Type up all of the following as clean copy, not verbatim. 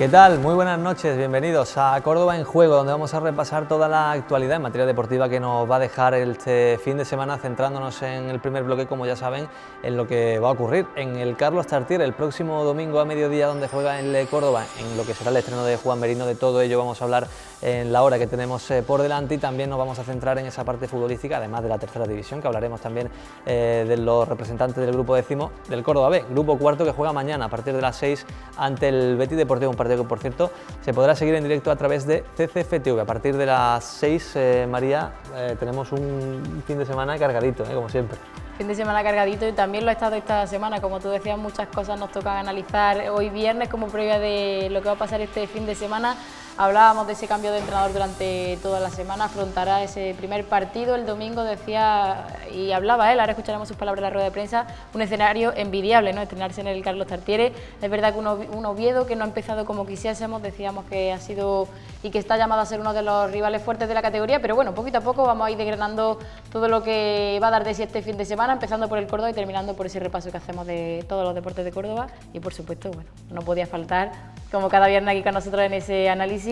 ¿Qué tal? Muy buenas noches, bienvenidos a Córdoba en Juego, donde vamos a repasar toda la actualidad en materia deportiva que nos va a dejar este fin de semana, centrándonos en el primer bloque, como ya saben, en lo que va a ocurrir en el Carlos Tartiere el próximo domingo a mediodía, donde juega el Córdoba, en lo que será el estreno de Juan Merino. De todo ello vamos a hablar en la hora que tenemos por delante, y también nos vamos a centrar en esa parte futbolística, además de la tercera división, que hablaremos también de los representantes del grupo décimo del Córdoba B, grupo cuarto, que juega mañana a partir de las 6 ante el Betis Deportivo, un partido que, por cierto, se podrá seguir en directo a través de CCFTV. A partir de las 6, María, tenemos un fin de semana cargadito, como siempre. Fin de semana cargadito, y también lo ha estado esta semana. Como tú decías, muchas cosas nos tocan analizar hoy viernes como previa de lo que va a pasar este fin de semana. Hablábamos de ese cambio de entrenador durante toda la semana, afrontará ese primer partido el domingo, decía, y hablaba él, ahora escucharemos sus palabras en la rueda de prensa, un escenario envidiable, ¿no?, estrenarse en el Carlos Tartiere. Es verdad que un Oviedo que no ha empezado como quisiésemos, decíamos que ha sido y que está llamado a ser uno de los rivales fuertes de la categoría, pero bueno, poquito a poco vamos a ir desgranando todo lo que va a dar de sí este fin de semana, empezando por el Córdoba y terminando por ese repaso que hacemos de todos los deportes de Córdoba. Y por supuesto, bueno, no podía faltar, como cada viernes aquí con nosotros en ese análisis,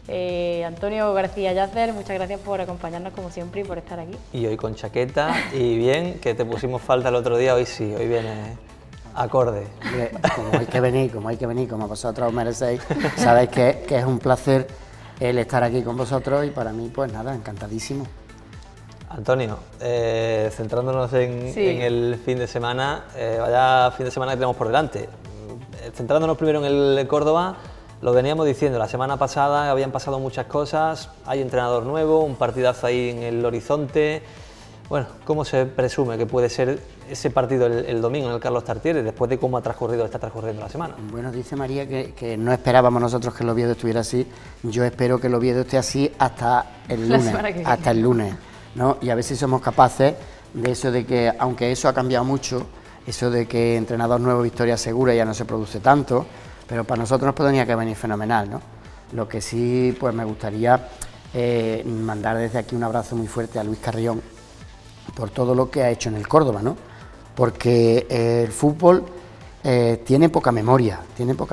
Antonio García Yacer. Muchas gracias por acompañarnos como siempre y por estar aquí. Y hoy con chaqueta y bien, que te pusimos falta el otro día, hoy sí, hoy viene acorde. Como hay que venir, como vosotros os merecéis, sabéis que es un placer el estar aquí con vosotros, y para mí, pues nada, encantadísimo. Antonio, centrándonos en el fin de semana, vaya fin de semana que tenemos por delante. Centrándonos primero en el Córdoba, lo veníamos diciendo, la semana pasada habían pasado muchas cosas, hay entrenador nuevo, un partidazo ahí en el horizonte. Bueno, ¿cómo se presume que puede ser ese partido el domingo en el Carlos Tartiere, después de cómo está transcurriendo la semana? Bueno, dice María que no esperábamos nosotros que el Oviedo estuviera así. Yo espero que el Oviedo esté así hasta el lunes, ¿no? Y a ver si somos capaces de eso, de que, aunque eso ha cambiado mucho, eso de que entrenador nuevo, victoria segura, ya no se produce tanto, pero para nosotros nos podría que venir fenomenal, ¿no? Lo que sí, pues me gustaría mandar desde aquí un abrazo muy fuerte a Luis Carrión por todo lo que ha hecho en el Córdoba, ¿no? Porque el fútbol tiene poca memoria,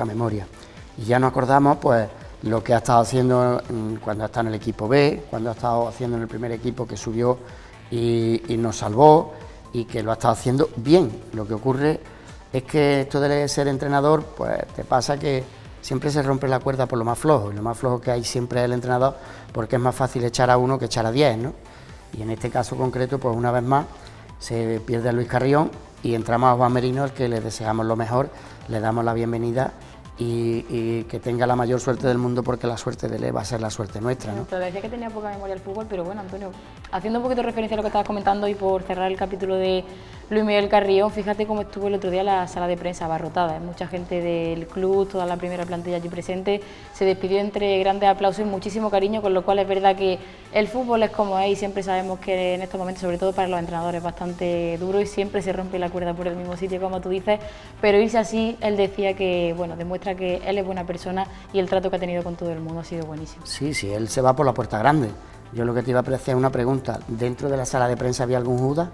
y ya nos acordamos, pues, lo que ha estado haciendo cuando ha estado en el equipo B, cuando ha estado haciendo en el primer equipo que subió y nos salvó, y que lo ha estado haciendo bien. Lo que ocurre es que esto de ser entrenador, pues te pasa que siempre se rompe la cuerda por lo más flojo, y lo más flojo que hay siempre es el entrenador, porque es más fácil echar a uno que echar a 10, ¿no? Y en este caso concreto, pues una vez más, se pierde a Luis Carrión y entramos a Juan Merino, al que le deseamos lo mejor, le damos la bienvenida y que tenga la mayor suerte del mundo, porque la suerte de él va a ser la suerte nuestra, ¿no? Te decía que tenía poca memoria el fútbol, pero bueno, Antonio, haciendo un poquito de referencia a lo que estabas comentando y por cerrar el capítulo de Luis Miguel Carrión, fíjate cómo estuvo el otro día la sala de prensa abarrotada, mucha gente del club, toda la primera plantilla allí presente, se despidió entre grandes aplausos y muchísimo cariño, con lo cual es verdad que el fútbol es como es, y siempre sabemos que en estos momentos, sobre todo para los entrenadores, es bastante duro y siempre se rompe la cuerda por el mismo sitio, como tú dices, pero irse así, él decía que, bueno, demuestra que él es buena persona y el trato que ha tenido con todo el mundo ha sido buenísimo. Sí, él se va por la puerta grande. Yo lo que te iba a hacer es una pregunta, ¿dentro de la sala de prensa había algún Judas?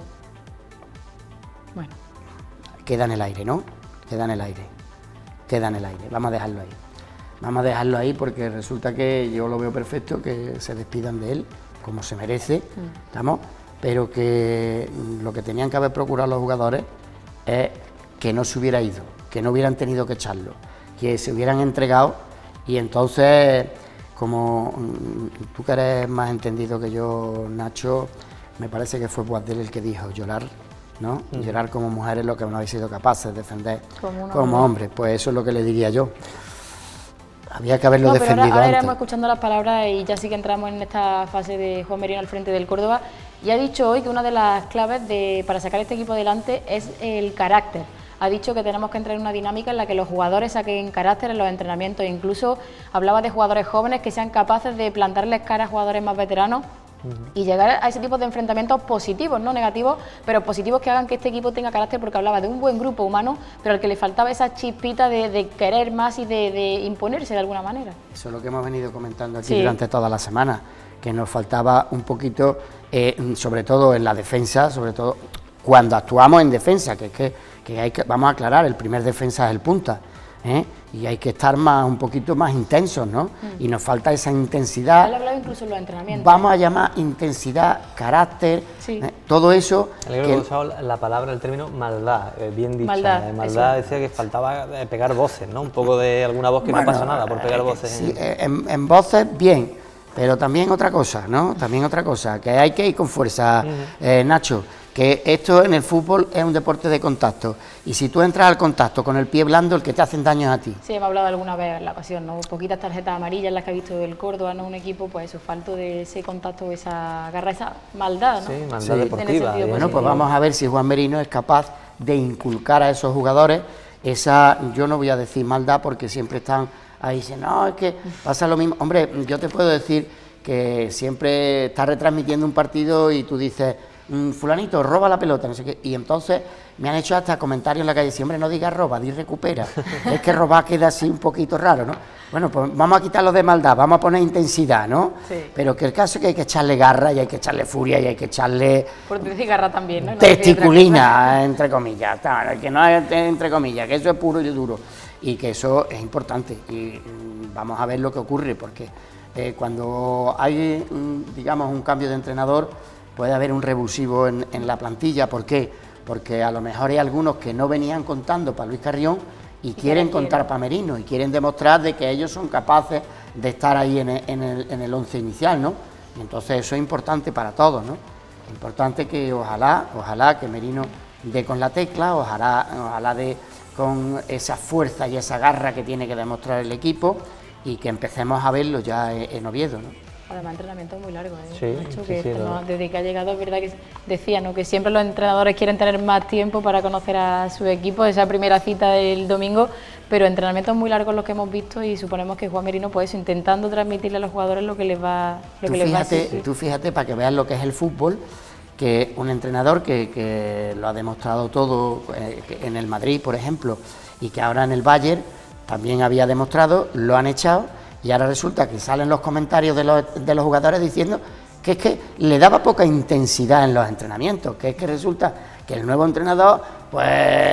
Bueno. Queda en el aire, ¿no? Queda en el aire, vamos a dejarlo ahí, porque resulta que yo lo veo perfecto, que se despidan de él, como se merece, ¿estamos? Pero que lo que tenían que haber procurado los jugadores es que no se hubiera ido, que no hubieran tenido que echarlo, que se hubieran entregado, y entonces, como tú que eres más entendido que yo, Nacho, me parece que fue Boadell el que dijo llorar, ¿no? Llorar como mujeres, lo que no habéis sido capaces de defender como hombre. Pues eso es lo que le diría yo. Había que haberlo defendido ahora antes. iremos escuchando las palabras, y ya sí que entramos en esta fase de Juan Merino al frente del Córdoba, y ha dicho hoy que una de las claves para sacar este equipo adelante es el carácter. Ha dicho que tenemos que entrar en una dinámica en la que los jugadores saquen carácter en los entrenamientos, e incluso hablaba de jugadores jóvenes que sean capaces de plantarles cara a jugadores más veteranos y llegar a ese tipo de enfrentamientos positivos, no negativos, pero positivos, que hagan que este equipo tenga carácter, porque hablaba de un buen grupo humano, pero al que le faltaba esa chispita de querer más y de imponerse de alguna manera. Eso es lo que hemos venido comentando aquí durante toda la semana, que nos faltaba un poquito, sobre todo en la defensa, sobre todo cuando actuamos en defensa, vamos a aclarar, el primer defensa es el punta, Y hay que estar un poquito más intensos, ¿no? Y nos falta esa intensidad. Él hablaba incluso en los entrenamientos. Vamos a llamar intensidad, carácter, todo eso. Yo creo que he usado la palabra, el término maldad, bien dicha. Maldad decía que faltaba pegar voces, ¿no? Un poco de alguna voz que no pasa nada por pegar voces. Sí, en voces bien, pero también otra cosa, ¿no? También otra cosa, que hay que ir con fuerza, Nacho. Que esto en el fútbol es un deporte de contacto, y si tú entras al contacto con el pie blando, el que te hacen daño es a ti. Sí, hemos hablado alguna vez en la ocasión, ¿no? Poquitas tarjetas amarillas las que ha visto el Córdoba, ¿no? Un equipo, pues eso, falto de ese contacto, esa garra, esa maldad, ¿no? Sí, maldad deportiva. Bueno, pues vamos a ver si Juan Merino es capaz de inculcar a esos jugadores esa, yo no voy a decir maldad porque siempre están ahí, dicen, no, es que pasa lo mismo. Hombre, yo te puedo decir que siempre estás retransmitiendo un partido y tú dices, fulanito, roba la pelota, no sé qué, y entonces me han hecho hasta comentarios en la calle, si hombre, no digas roba, di recupera, es que robar queda así un poquito raro, ¿no? Bueno, pues vamos a quitarlo de maldad, vamos a poner intensidad, ¿no? Sí. Pero que el caso es que hay que echarle garra y hay que echarle furia y hay que echarle... Por decir garra también, ¿no? Testiculina, entre comillas, que no es entre comillas, que eso es puro y duro, y que eso es importante, y vamos a ver lo que ocurre, porque cuando hay, digamos, un cambio de entrenador, puede haber un revulsivo en la plantilla. ¿Por qué? Porque a lo mejor hay algunos que no venían contando para Luis Carrión y quieren contar para Merino y quieren demostrar de que ellos son capaces de estar ahí en el once inicial, ¿no? Y entonces eso es importante para todos, ¿no? Importante que ojalá que Merino dé con la tecla, ojalá dé con esa fuerza y esa garra que tiene que demostrar el equipo y que empecemos a verlo ya en Oviedo, ¿no? Además, entrenamiento muy largo, Sí, Nacho, sí, desde que ha llegado, es verdad que decía, ¿no? Que siempre los entrenadores quieren tener más tiempo para conocer a su equipo, esa primera cita del domingo, pero entrenamientos muy largos los que hemos visto y suponemos que Juan Merino, pues intentando transmitirle a los jugadores lo que les va a hacer. Tú fíjate, para que veas lo que es el fútbol, que un entrenador que lo ha demostrado todo en el Madrid, por ejemplo, y que ahora en el Bayern también había demostrado, lo han echado. Y ahora resulta que salen los comentarios de los jugadores diciendo que es que le daba poca intensidad en los entrenamientos, que es que resulta que el nuevo entrenador, pues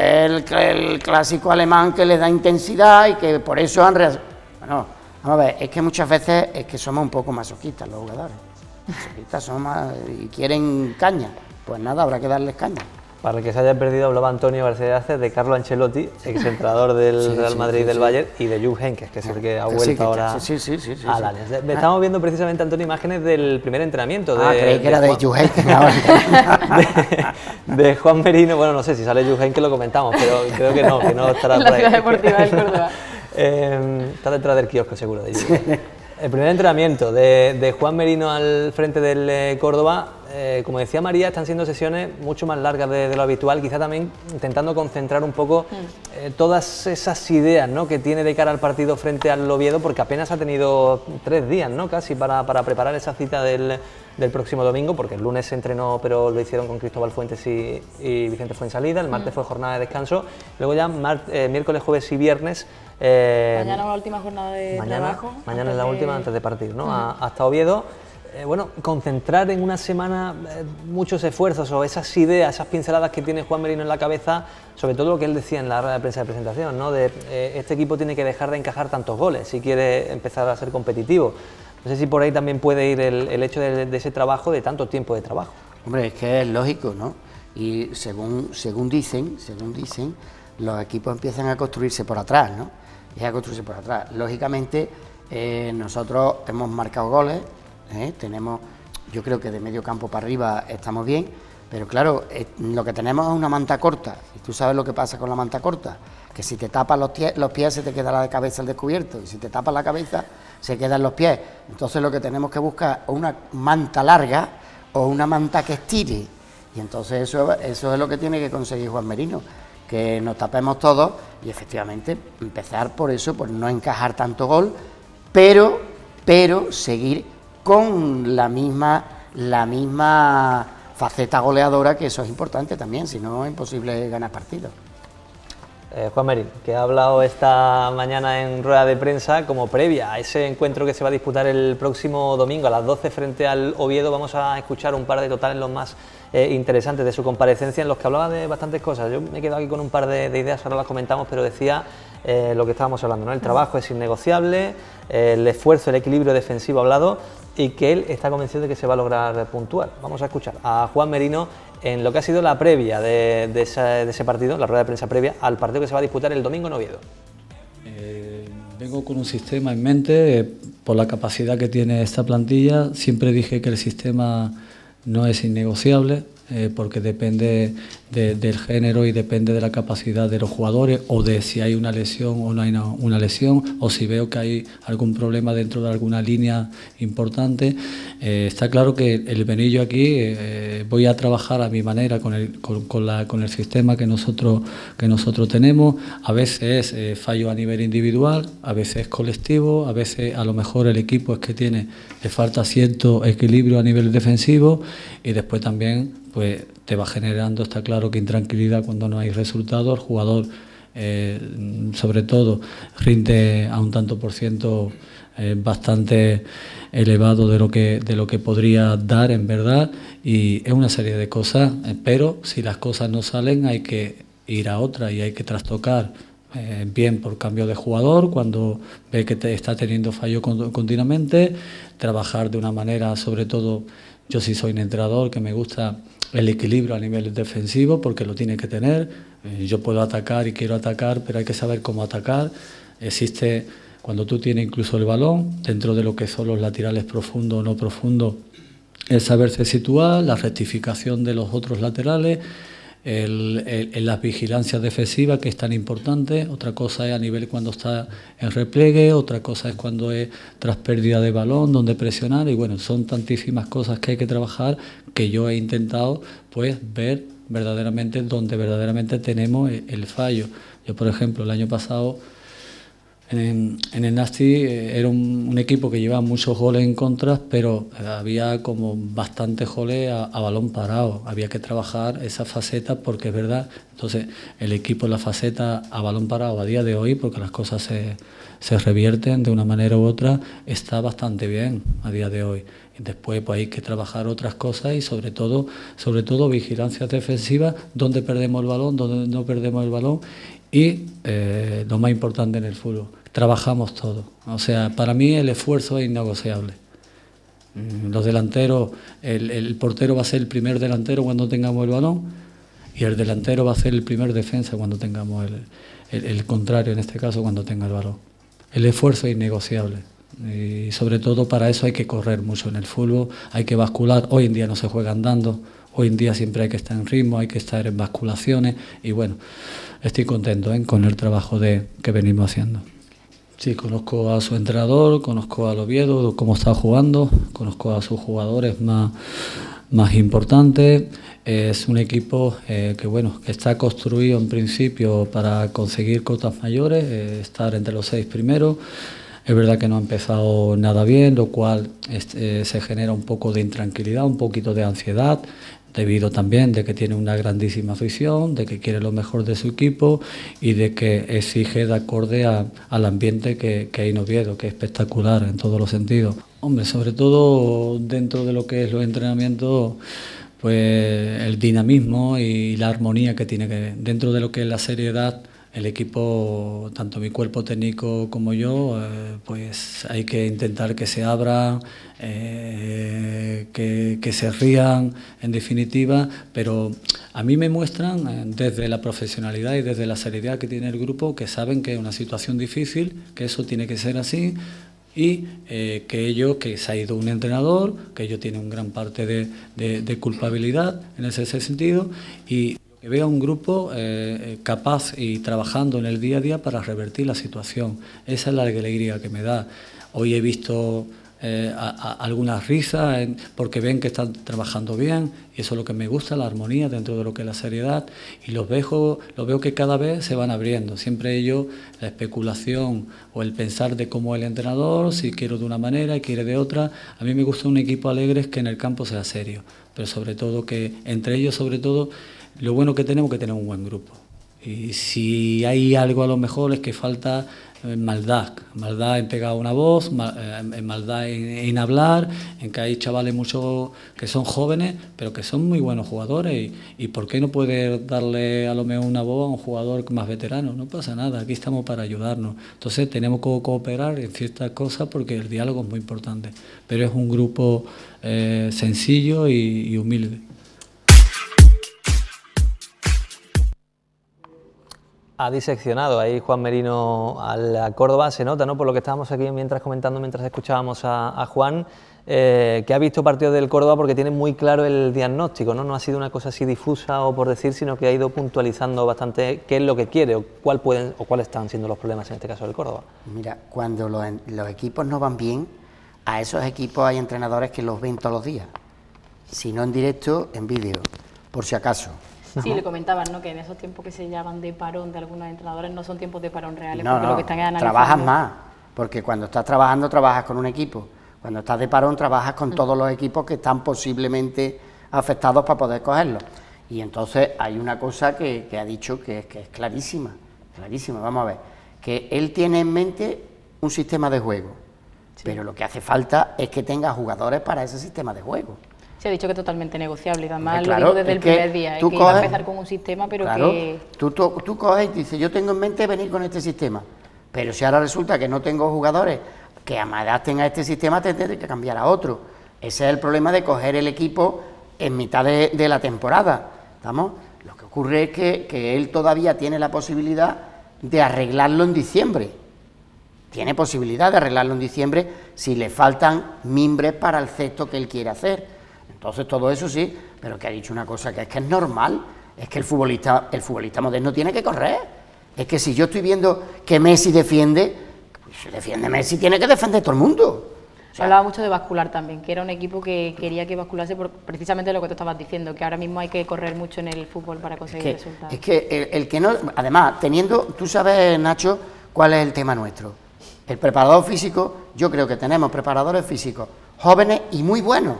el clásico alemán que le da intensidad y que por eso han... Bueno, vamos a ver, es que muchas veces es que somos un poco masoquistas los jugadores. Masoquistas son más y quieren caña, pues nada, habrá que darles caña. Para el que se haya perdido, hablaba Antonio García Haces de Carlo Ancelotti, exentrenador del Real Madrid y del Bayern, y de Jupp Heynckes, que es el que ha vuelto ahora al Allianz. Estamos viendo precisamente, Antonio, imágenes del primer entrenamiento. Creí que era de Jupp Heynckes. de Juan Merino. Bueno, no sé, si sale Jupp Heynckes lo comentamos, pero creo que no estará por ahí. La ciudad deportiva del Córdoba. Está detrás del kiosco, seguro, de Jupp. El primer entrenamiento de Juan Merino al frente del Córdoba, como decía María, están siendo sesiones mucho más largas de lo habitual, quizá también intentando concentrar un poco todas esas ideas, ¿no?, que tiene de cara al partido frente al Oviedo, porque apenas ha tenido 3 días, ¿no?, casi para preparar esa cita del próximo domingo, porque el lunes se entrenó, pero lo hicieron con Cristóbal Fuentes y Vicente Fuensalida, el martes fue jornada de descanso, luego ya miércoles, jueves y viernes. Mañana la última jornada de trabajo. Mañana es la última antes de partir, ¿no? Hasta Oviedo. Bueno, concentrar en una semana muchos esfuerzos o esas ideas, esas pinceladas que tiene Juan Merino en la cabeza, sobre todo lo que él decía en la rueda de prensa de presentación, ¿no?, de este equipo tiene que dejar de encajar tantos goles si quiere empezar a ser competitivo. No sé si por ahí también puede ir el hecho de ese trabajo, de tanto tiempo de trabajo. Hombre, es que es lógico, ¿no? Y según dicen, los equipos empiezan a construirse por atrás, ¿no? Lógicamente, nosotros hemos marcado goles, tenemos, yo creo que de medio campo para arriba estamos bien, pero claro, lo que tenemos es una manta corta, y tú sabes lo que pasa con la manta corta, que si te tapas los pies se te queda la cabeza al descubierto, y si te tapas la cabeza se quedan los pies. Entonces lo que tenemos que buscar es una manta larga o una manta que estire, y entonces eso es lo que tiene que conseguir Juan Merino, que nos tapemos todos y efectivamente empezar por eso, por no encajar tanto gol, pero seguir con la misma faceta goleadora, que eso es importante también, si no es imposible ganar partidos. Juan Merino, que ha hablado esta mañana en rueda de prensa como previa a ese encuentro que se va a disputar el próximo domingo a las 12 frente al Oviedo. Vamos a escuchar un par de totales, los más interesantes de su comparecencia, en los que hablaba de bastantes cosas. Yo me he quedado aquí con un par de ideas, ahora las comentamos, pero decía lo que estábamos hablando, ¿no? El trabajo es innegociable, el esfuerzo, el equilibrio defensivo hablado, y que él está convencido de que se va a lograr puntuar. Vamos a escuchar a Juan Merino en lo que ha sido la previa de ese partido, la rueda de prensa previa al partido que se va a disputar el domingo en Oviedo. Vengo con un sistema en mente, por la capacidad que tiene esta plantilla. Siempre dije que el sistema no es innegociable, porque depende del género y depende de la capacidad de los jugadores, o de si hay una lesión o no hay una lesión, o si veo que hay algún problema dentro de alguna línea importante. Está claro que el Benillo aquí voy a trabajar a mi manera con el sistema que nosotros tenemos. A veces fallo a nivel individual, a veces colectivo, a veces a lo mejor el equipo es que le falta cierto equilibrio a nivel defensivo, y después también pues te va generando, está claro, que intranquilidad cuando no hay resultados. El jugador sobre todo rinde a un tanto por ciento bastante elevado de lo que podría dar en verdad, y es una serie de cosas, pero si las cosas no salen hay que ir a otra y hay que trastocar, bien por cambio de jugador cuando ve que está teniendo fallo continuamente, trabajar de una manera, sobre todo yo sí soy un entrenador que me gusta el equilibrio a nivel defensivo, porque lo tiene que tener. Yo puedo atacar y quiero atacar, pero hay que saber cómo atacar. Existe, cuando tú tienes incluso el balón, dentro de lo que son los laterales profundos o no profundos, el saberse situar, la rectificación de los otros laterales, las vigilancias defensivas, que es tan importante. Otra cosa es a nivel cuando está en repliegue, otra cosa es cuando es tras pérdida de balón, donde presionar, y bueno, son tantísimas cosas que hay que trabajar, que yo he intentado pues ver verdaderamente donde verdaderamente tenemos el fallo. Yo, por ejemplo, el año pasado en el Nasti era un equipo que llevaba muchos goles en contra, pero había como bastantes goles a balón parado. Había que trabajar esa faceta, porque es verdad. Entonces el equipo en la faceta a balón parado a día de hoy, porque las cosas se revierten de una manera u otra, está bastante bien a día de hoy. Y después pues hay que trabajar otras cosas, y sobre todo vigilancia defensiva, donde perdemos el balón, donde no perdemos el balón, y lo más importante en el fútbol, trabajamos todo. O sea, para mí el esfuerzo es innegociable. Los delanteros, el portero va a ser el primer delantero cuando tengamos el balón, y el delantero va a ser el primer defensa cuando tengamos el contrario, en este caso, cuando tenga el balón. El esfuerzo es innegociable, y sobre todo para eso hay que correr mucho en el fútbol, hay que bascular. Hoy en día no se juega andando, hoy en día siempre hay que estar en ritmo, hay que estar en basculaciones, y bueno, estoy contento con el trabajo que venimos haciendo. Sí, conozco a su entrenador, conozco al Oviedo, cómo está jugando, conozco a sus jugadores más importantes. Es un equipo que está construido en principio para conseguir cotas mayores, estar entre los 6 primeros. Es verdad que no ha empezado nada bien, lo cual se genera un poco de intranquilidad, un poquito de ansiedad, debido también de que tiene una grandísima afición, de que quiere lo mejor de su equipo y de que exige de acorde al ambiente que hay en Oviedo, que es espectacular en todos los sentidos. Hombre, sobre todo dentro de lo que es los entrenamientos, pues el dinamismo y la armonía que tiene que, dentro de lo que es la seriedad, el equipo, tanto mi cuerpo técnico como yo, pues hay que intentar que se abran, que se rían, en definitiva, pero a mí me muestran desde la profesionalidad y desde la seriedad que tiene el grupo, que saben que es una situación difícil, que eso tiene que ser así, y que se ha ido un entrenador, que ellos tienen una gran parte de culpabilidad en ese sentido, y que vea un grupo capaz y trabajando en el día a día para revertir la situación. Esa es la alegría que me da. Hoy he visto algunas risas porque ven que están trabajando bien, y eso es lo que me gusta, la armonía dentro de lo que es la seriedad, y los veo que cada vez se van abriendo. Siempre ellos, la especulación o el pensar de cómo el entrenador, si quiero de una manera y quiere de otra. A mí me gusta un equipo alegre, que en el campo sea serio, pero sobre todo que entre ellos, sobre todo, lo bueno que tenemos es que tenemos un buen grupo. Y si hay algo a lo mejor es que falta maldad en pegar una voz, maldad en hablar, en que hay chavales muchos que son jóvenes, pero que son muy buenos jugadores. Y ¿por qué no poder darle a lo mejor una voz a un jugador más veterano? No pasa nada, aquí estamos para ayudarnos. Entonces tenemos que cooperar en ciertas cosas porque el diálogo es muy importante. Pero es un grupo sencillo y humilde. Ha diseccionado ahí Juan Merino a la Córdoba, se nota, ¿no?, por lo que estábamos aquí mientras escuchábamos a Juan, que ha visto partidos del Córdoba porque tiene muy claro el diagnóstico, ¿no? No ha sido una cosa así difusa o por decir, sino que ha ido puntualizando bastante qué es lo que quiere o cuáles están siendo los problemas en este caso del Córdoba. Mira, cuando los equipos no van bien, a esos equipos hay entrenadores que los ven todos los días, si no en directo, en vídeo, por si acaso. Sí, le comentaban, ¿no?, que en esos tiempos que se llaman de parón de algunos entrenadores no son tiempos de parón reales, no, porque no, lo que están analizando... trabajas más, porque cuando estás trabajando trabajas con un equipo, cuando estás de parón trabajas con todos los equipos que están posiblemente afectados para poder cogerlos. Y entonces hay una cosa que ha dicho que es clarísima, vamos a ver, que él tiene en mente un sistema de juego, sí, pero lo que hace falta es que tenga jugadores para ese sistema de juego. Se ha dicho que es totalmente negociable, y además claro, lo digo desde el primer día, que iba a empezar con un sistema, pero claro, que... Tú coges y dices, yo tengo en mente venir con este sistema, pero si ahora resulta que no tengo jugadores que me adapten a este sistema, tendré que cambiar a otro. Ese es el problema de coger el equipo en mitad de la temporada, ¿estamos? Lo que ocurre es que él todavía tiene la posibilidad de arreglarlo en diciembre. Tiene posibilidad de arreglarlo en diciembre si le faltan mimbres para el cesto que él quiere hacer. Entonces todo eso sí, pero que ha dicho una cosa que es normal, es que el futbolista moderno tiene que correr. Es que si yo estoy viendo que Messi defiende, pues si defiende Messi tiene que defender todo el mundo. O sea, hablaba mucho de bascular también, que era un equipo que quería que basculase por precisamente lo que tú estabas diciendo, que ahora mismo hay que correr mucho en el fútbol para conseguir resultados. Es que el que no, además, tú sabes, Nacho, cuál es el tema nuestro. El preparador físico, yo creo que tenemos preparadores físicos jóvenes y muy buenos.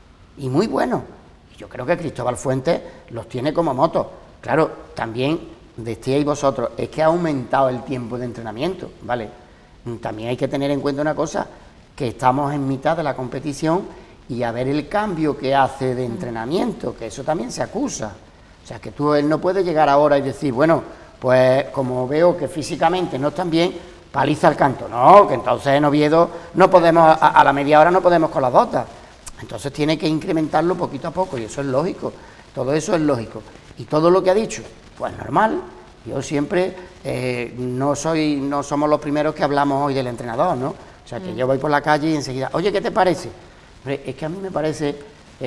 Y muy bueno. Yo creo que Cristóbal Fuentes los tiene como motos. Claro, también decíais vosotros, es que ha aumentado el tiempo de entrenamiento, ¿vale? También hay que tener en cuenta una cosa, que estamos en mitad de la competición y a ver el cambio que hace de entrenamiento, que eso también se acusa. O sea, que él no puede llegar ahora y decir, bueno, pues como veo que físicamente no están bien, paliza el canto. No, que entonces en Oviedo no podemos, a la media hora no podemos con las botas. Entonces tiene que incrementarlo poquito a poco y eso es lógico, todo eso es lógico. Y todo lo que ha dicho, pues normal. Yo siempre no somos los primeros que hablamos hoy del entrenador, ¿no? O sea, que yo voy por la calle y enseguida, oye, ¿qué te parece? Hombre, es que a mí me parece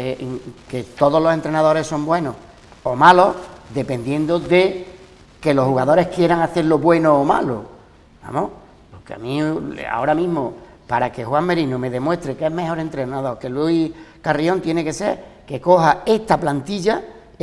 que todos los entrenadores son buenos o malos, dependiendo de que los jugadores quieran hacerlo bueno o malo. ¿Vamos? Porque a mí ahora mismo, para que Juan Merino me demuestre que es mejor entrenador que Luis Carrión, tiene que ser que coja esta plantilla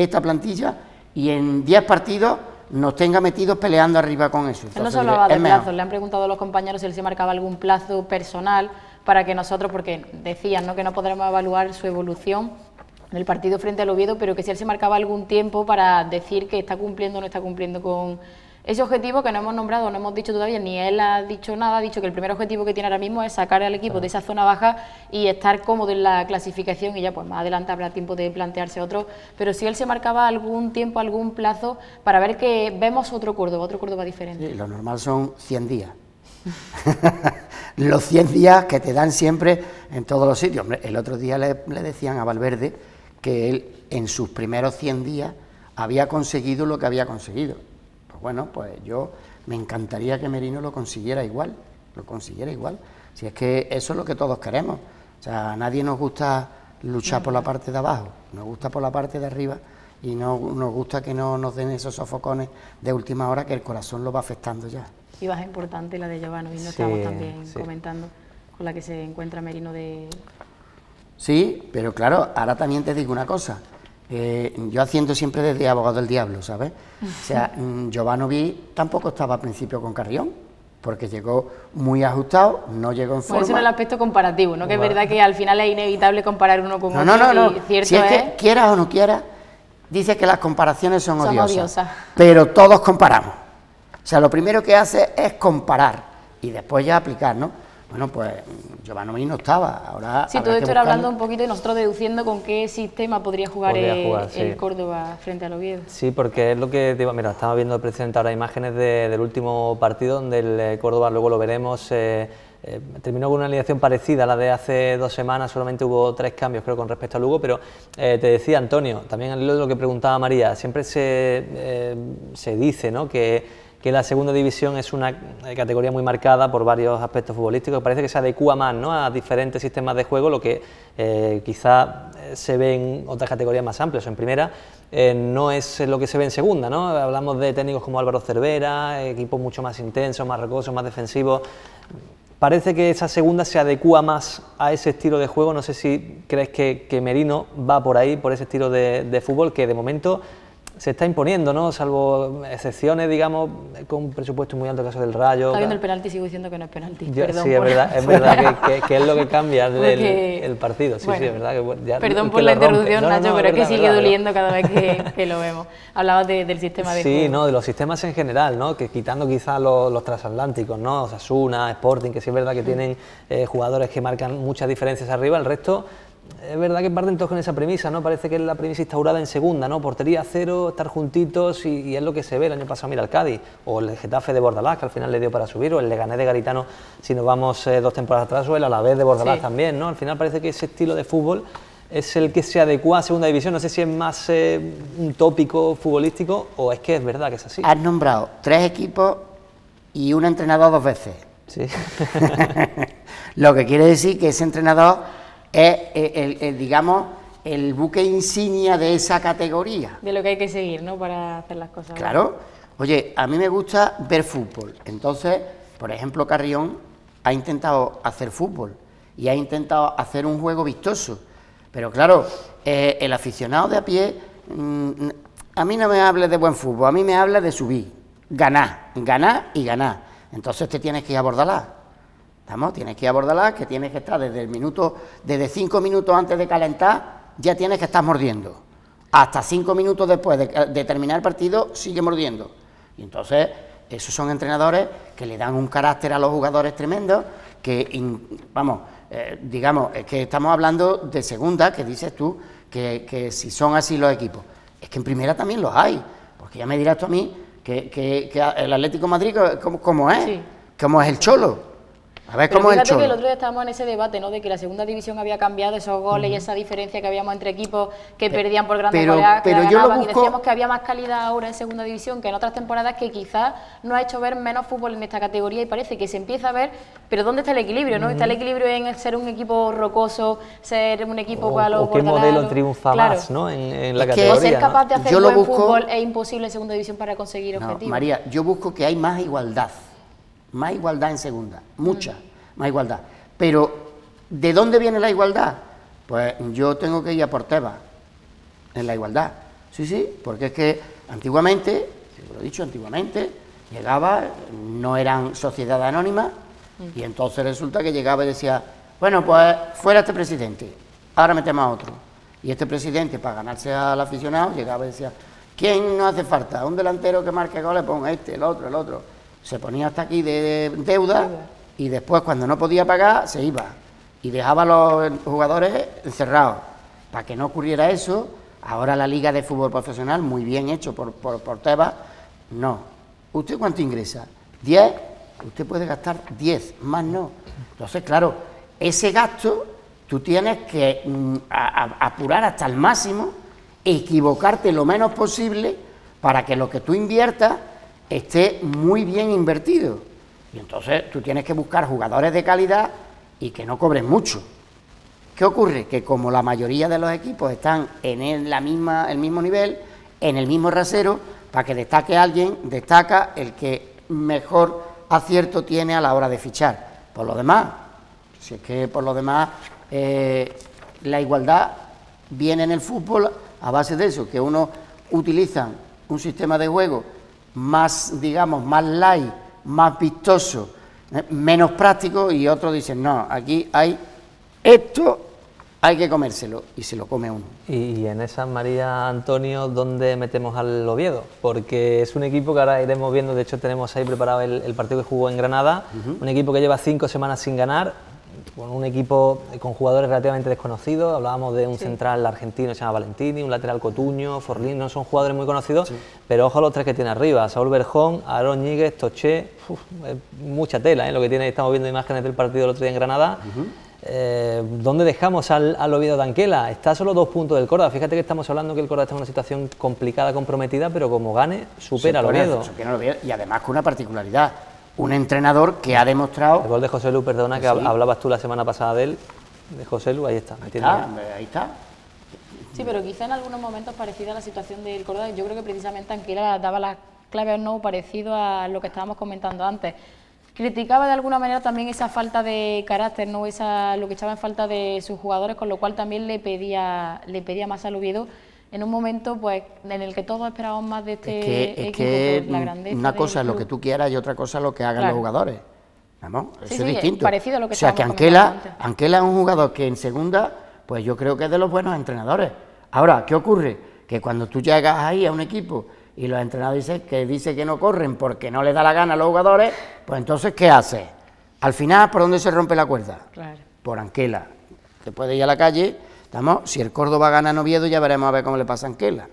y en 10 partidos nos tenga metidos peleando arriba con eso. Él no se hablaba de plazos, le han preguntado a los compañeros si él se marcaba algún plazo personal para que nosotros, porque decían, ¿no?, que no podremos evaluar su evolución en el partido frente al Oviedo, pero que si él se marcaba algún tiempo para decir que está cumpliendo o no está cumpliendo con ese objetivo que no hemos nombrado, no hemos dicho todavía, ni él ha dicho nada, ha dicho que el primer objetivo que tiene ahora mismo es sacar al equipo de esa zona baja y estar cómodo en la clasificación, y ya pues más adelante habrá tiempo de plantearse otro, pero si él se marcaba algún tiempo, algún plazo, para ver que vemos otro Córdoba diferente. Sí, lo normal son 100 días. Los 100 días que te dan siempre en todos los sitios. Hombre, el otro día le decían a Valverde que él en sus primeros 100 días había conseguido lo que había conseguido. Bueno, pues yo me encantaría que Merino lo consiguiera igual, si es que eso es lo que todos queremos. O sea, a nadie nos gusta luchar por la parte de abajo, nos gusta por la parte de arriba y no nos gusta que no nos den esos sofocones de última hora que el corazón lo va afectando ya. Y baja importante la de Jovanovic, no estamos también comentando, con la que se encuentra Merino de... Sí, pero claro, ahora también te digo una cosa. Yo haciendo siempre desde abogado del diablo, ¿sabes? O sea, Jovanovic tampoco estaba al principio con Carrión, porque llegó muy ajustado, no llegó en forma. Pues eso en el aspecto comparativo, ¿no? Que es verdad que al final es inevitable comparar uno con otro. No. Cierto si es que quieras o no quieras, dice que las comparaciones son odiosas, pero todos comparamos. O sea, lo primero que hace es comparar y después ya aplicar, ¿no? Bueno, pues Giovanni no estaba, ahora... Sí, todo esto era hablando un poquito y nosotros deduciendo con qué sistema podría jugar el Córdoba frente al Oviedo. Sí, porque es lo que... Mira, estamos viendo precisamente ahora imágenes del último partido donde el Córdoba, luego lo veremos, terminó con una alineación parecida a la de hace 2 semanas, solamente hubo 3 cambios creo con respecto a Lugo, pero te decía Antonio, también al hilo de lo que preguntaba María, siempre se dice, ¿no?, que la segunda división es una categoría muy marcada por varios aspectos futbolísticos, parece que se adecúa más, ¿no?, a diferentes sistemas de juego, lo que quizá se ve en otras categorías más amplias, o en primera, no es lo que se ve en segunda, ¿no? Hablamos de técnicos como Álvaro Cervera, equipos mucho más intensos, más rocosos, más defensivos. Parece que esa segunda se adecúa más a ese estilo de juego, no sé si crees que Merino va por ahí, por ese estilo de fútbol que de momento se está imponiendo, ¿no?, salvo excepciones, digamos, con un presupuesto muy alto, el caso del Rayo. Está viendo el penalti y sigo diciendo que no es penalti. Perdón, sí, es verdad que es lo que cambia el partido. Sí, bueno, sí, es verdad que ya, perdón por la interrupción, Nacho, pero es que sigue doliendo cada vez que lo vemos. Hablabas del sistema de juego. Sí, no, de los sistemas en general, ¿no?, que quitando quizás los transatlánticos, ¿no?, Osasuna, Sporting, que sí es verdad que tienen jugadores que marcan muchas diferencias arriba, el resto... Es verdad que parten todos con esa premisa, ¿no? Parece que es la premisa instaurada en segunda, ¿no? Portería cero, estar juntitos y es lo que se ve el año pasado, mira, el Cádiz, o el Getafe de Bordalás, que al final le dio para subir, o el Leganés de Garitano, si nos vamos 2 temporadas atrás, o el Alavés de Bordalás también, ¿no? Al final parece que ese estilo de fútbol es el que se adecua a segunda división, no sé si es más un tópico futbolístico o es que es verdad que es así. Has nombrado 3 equipos y un entrenador 2 veces. Sí. Lo que quiere decir que ese entrenador es digamos, el buque insignia de esa categoría. De lo que hay que seguir, ¿no?, para hacer las cosas. Claro. Oye, a mí me gusta ver fútbol. Entonces, por ejemplo, Carrión ha intentado hacer fútbol y ha intentado hacer un juego vistoso. Pero claro, el aficionado de a pie, a mí no me hable de buen fútbol, a mí me habla de subir, ganar y ganar. Entonces te tienes que ir a Bordalás. Tienes que ir a Bordalás, que tienes que estar desde 5 minutos antes de calentar, ya tienes que estar mordiendo. Hasta 5 minutos después de terminar el partido, sigue mordiendo. Y entonces, esos son entrenadores que le dan un carácter a los jugadores tremendo, que, digamos, es que estamos hablando de segunda, que dices tú, que si son así los equipos. Es que en primera también los hay, porque ya me dirás tú a mí que el Atlético de Madrid, ¿cómo es? Sí. ¿Cómo es el Cholo? A ver, pero fíjate que el otro día estábamos en ese debate, ¿no?, de que la segunda división había cambiado esos goles y esa diferencia que habíamos entre equipos que perdían por grandes goleadas, que ganaban, y decíamos que había más calidad ahora en segunda división que en otras temporadas, que quizás nos ha hecho ver menos fútbol en esta categoría y parece que se empieza a ver, pero ¿dónde está el equilibrio, no? Está el equilibrio en ser un equipo rocoso, ser un equipo para los ¿qué modelo triunfa más, ¿no?, en la categoría? O ser capaz de hacer buen fútbol es imposible en segunda división para conseguir objetivos. María, yo busco que hay más igualdad en segunda, mucha. Más igualdad. Pero, ¿de dónde viene la igualdad? Pues yo tengo que ir a por Tebas, en la igualdad. Sí, porque es que antiguamente, lo he dicho, antiguamente, llegaba, no eran sociedades anónimas, y entonces resulta que llegaba y decía, bueno, pues fuera este presidente, ahora metemos a otro. Y este presidente, para ganarse al aficionado, llegaba y decía, ¿quién no hace falta? Un delantero que marque goles, pon el otro. Se ponía hasta aquí de deuda. Y después, cuando no podía pagar, se iba y dejaba a los jugadores encerrados. Para que no ocurriera eso, ahora la Liga de Fútbol Profesional, muy bien hecho por Tebas, no. ¿Usted cuánto ingresa? ¿10? Usted puede gastar 10, más no. Entonces, claro, ese gasto tú tienes que apurar hasta el máximo, equivocarte lo menos posible para que lo que tú inviertas esté muy bien invertido. Y entonces tú tienes que buscar jugadores de calidad y que no cobren mucho. ¿Qué ocurre? Que como la mayoría de los equipos están en el mismo nivel, en el mismo rasero, para que destaque alguien, destaca el que mejor acierto tiene a la hora de fichar. Por lo demás, si es que por lo demás la igualdad viene en el fútbol a base de eso, que unos utilizan un sistema de juego más, digamos, más light, más vistoso, menos práctico, y otros dicen, no, aquí hay esto hay que comérselo, y se lo come uno. Y en esa, María Antonio, ¿dónde metemos al Oviedo? Porque es un equipo que ahora iremos viendo, de hecho tenemos ahí preparado el partido que jugó en Granada, un equipo que lleva 5 semanas sin ganar, con un equipo con jugadores relativamente desconocidos. Hablábamos de un central argentino que se llama Valentini, un lateral Cotuño, Forlín, no son jugadores muy conocidos, pero ojo a los 3 que tiene arriba: Saúl Berjón, Aarón Ñíguez, Toché. Mucha tela, lo que tiene. Estamos viendo imágenes del partido el otro día en Granada. ¿Dónde dejamos al Oviedo de Anquela? Está a solo 2 puntos del Córdoba. Fíjate que estamos hablando que el Córdoba está en una situación complicada, comprometida, pero como gane, supera al Oviedo. Y además con una particularidad: un entrenador que ha demostrado... El gol de José Lu, perdona, que hablabas tú la semana pasada de él, de José Lu, ahí está. Ahí está. Sí, pero quizá en algunos momentos parecida a la situación del Córdoba, yo creo que precisamente Anquela daba las claves no parecido a lo que estábamos comentando antes. Criticaba de alguna manera también esa falta de carácter, no lo que echaba en falta de sus jugadores, con lo cual también le pedía más al Oviedo en un momento pues en el que todos esperábamos más de este equipo, por la grandeza. Una cosa es lo que tú quieras y otra cosa es lo que hagan los jugadores. ¿Vamos? Eso es distinto. Parecido a lo que o sea, que Anquela es un jugador que en segunda, pues yo creo que es de los buenos entrenadores. Ahora, ¿qué ocurre? Que cuando tú llegas ahí a un equipo y los entrenadores dicen que no corren porque no les da la gana a los jugadores, pues entonces, ¿qué haces? Al final, ¿por dónde se rompe la cuerda? Claro. Por Anquela. Te puedes ir a la calle, si el Córdoba gana en Oviedo, ya veremos a ver cómo le pasa a Anquela.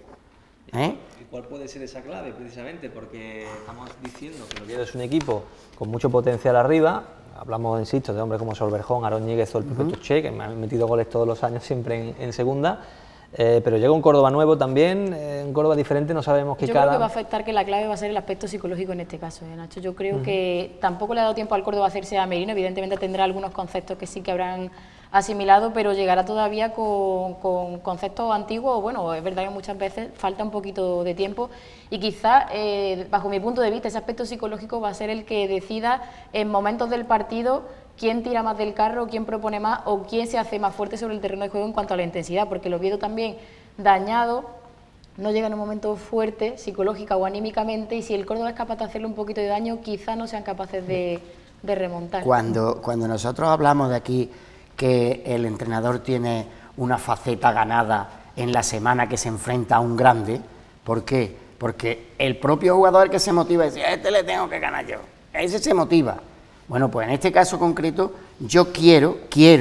¿Y cuál puede ser esa clave, precisamente? Porque estamos diciendo que el Oviedo es un equipo con mucho potencial arriba. Hablamos, insisto, de hombres como Solberjón, Aarón Ñíguez o el Pepe Tuché, que me han metido goles todos los años siempre en segunda. Pero llega un Córdoba nuevo también, un Córdoba diferente, no sabemos qué cara. Yo creo que va a afectar, que la clave va a ser el aspecto psicológico en este caso, Nacho. Yo creo que tampoco le ha dado tiempo al Córdoba a hacerse a Merino, evidentemente tendrá algunos conceptos que sí que habrán asimilado, pero llegará todavía con conceptos antiguos. Bueno, es verdad que muchas veces falta un poquito de tiempo y quizás, bajo mi punto de vista, ese aspecto psicológico va a ser el que decida en momentos del partido quién tira más del carro, quién propone más o quién se hace más fuerte sobre el terreno de juego en cuanto a la intensidad, porque el Oviedo también dañado no llega en un momento fuerte psicológica o anímicamente, y si el Córdoba es capaz de hacerle un poquito de daño, quizá no sean capaces de remontar. Cuando nosotros hablamos de aquí que el entrenador tiene una faceta ganada en la semana que se enfrenta a un grande, ¿por qué? Porque el propio jugador que se motiva y dice, a este le tengo que ganar yo, ese se motiva. Bueno, pues en este caso concreto, yo quiero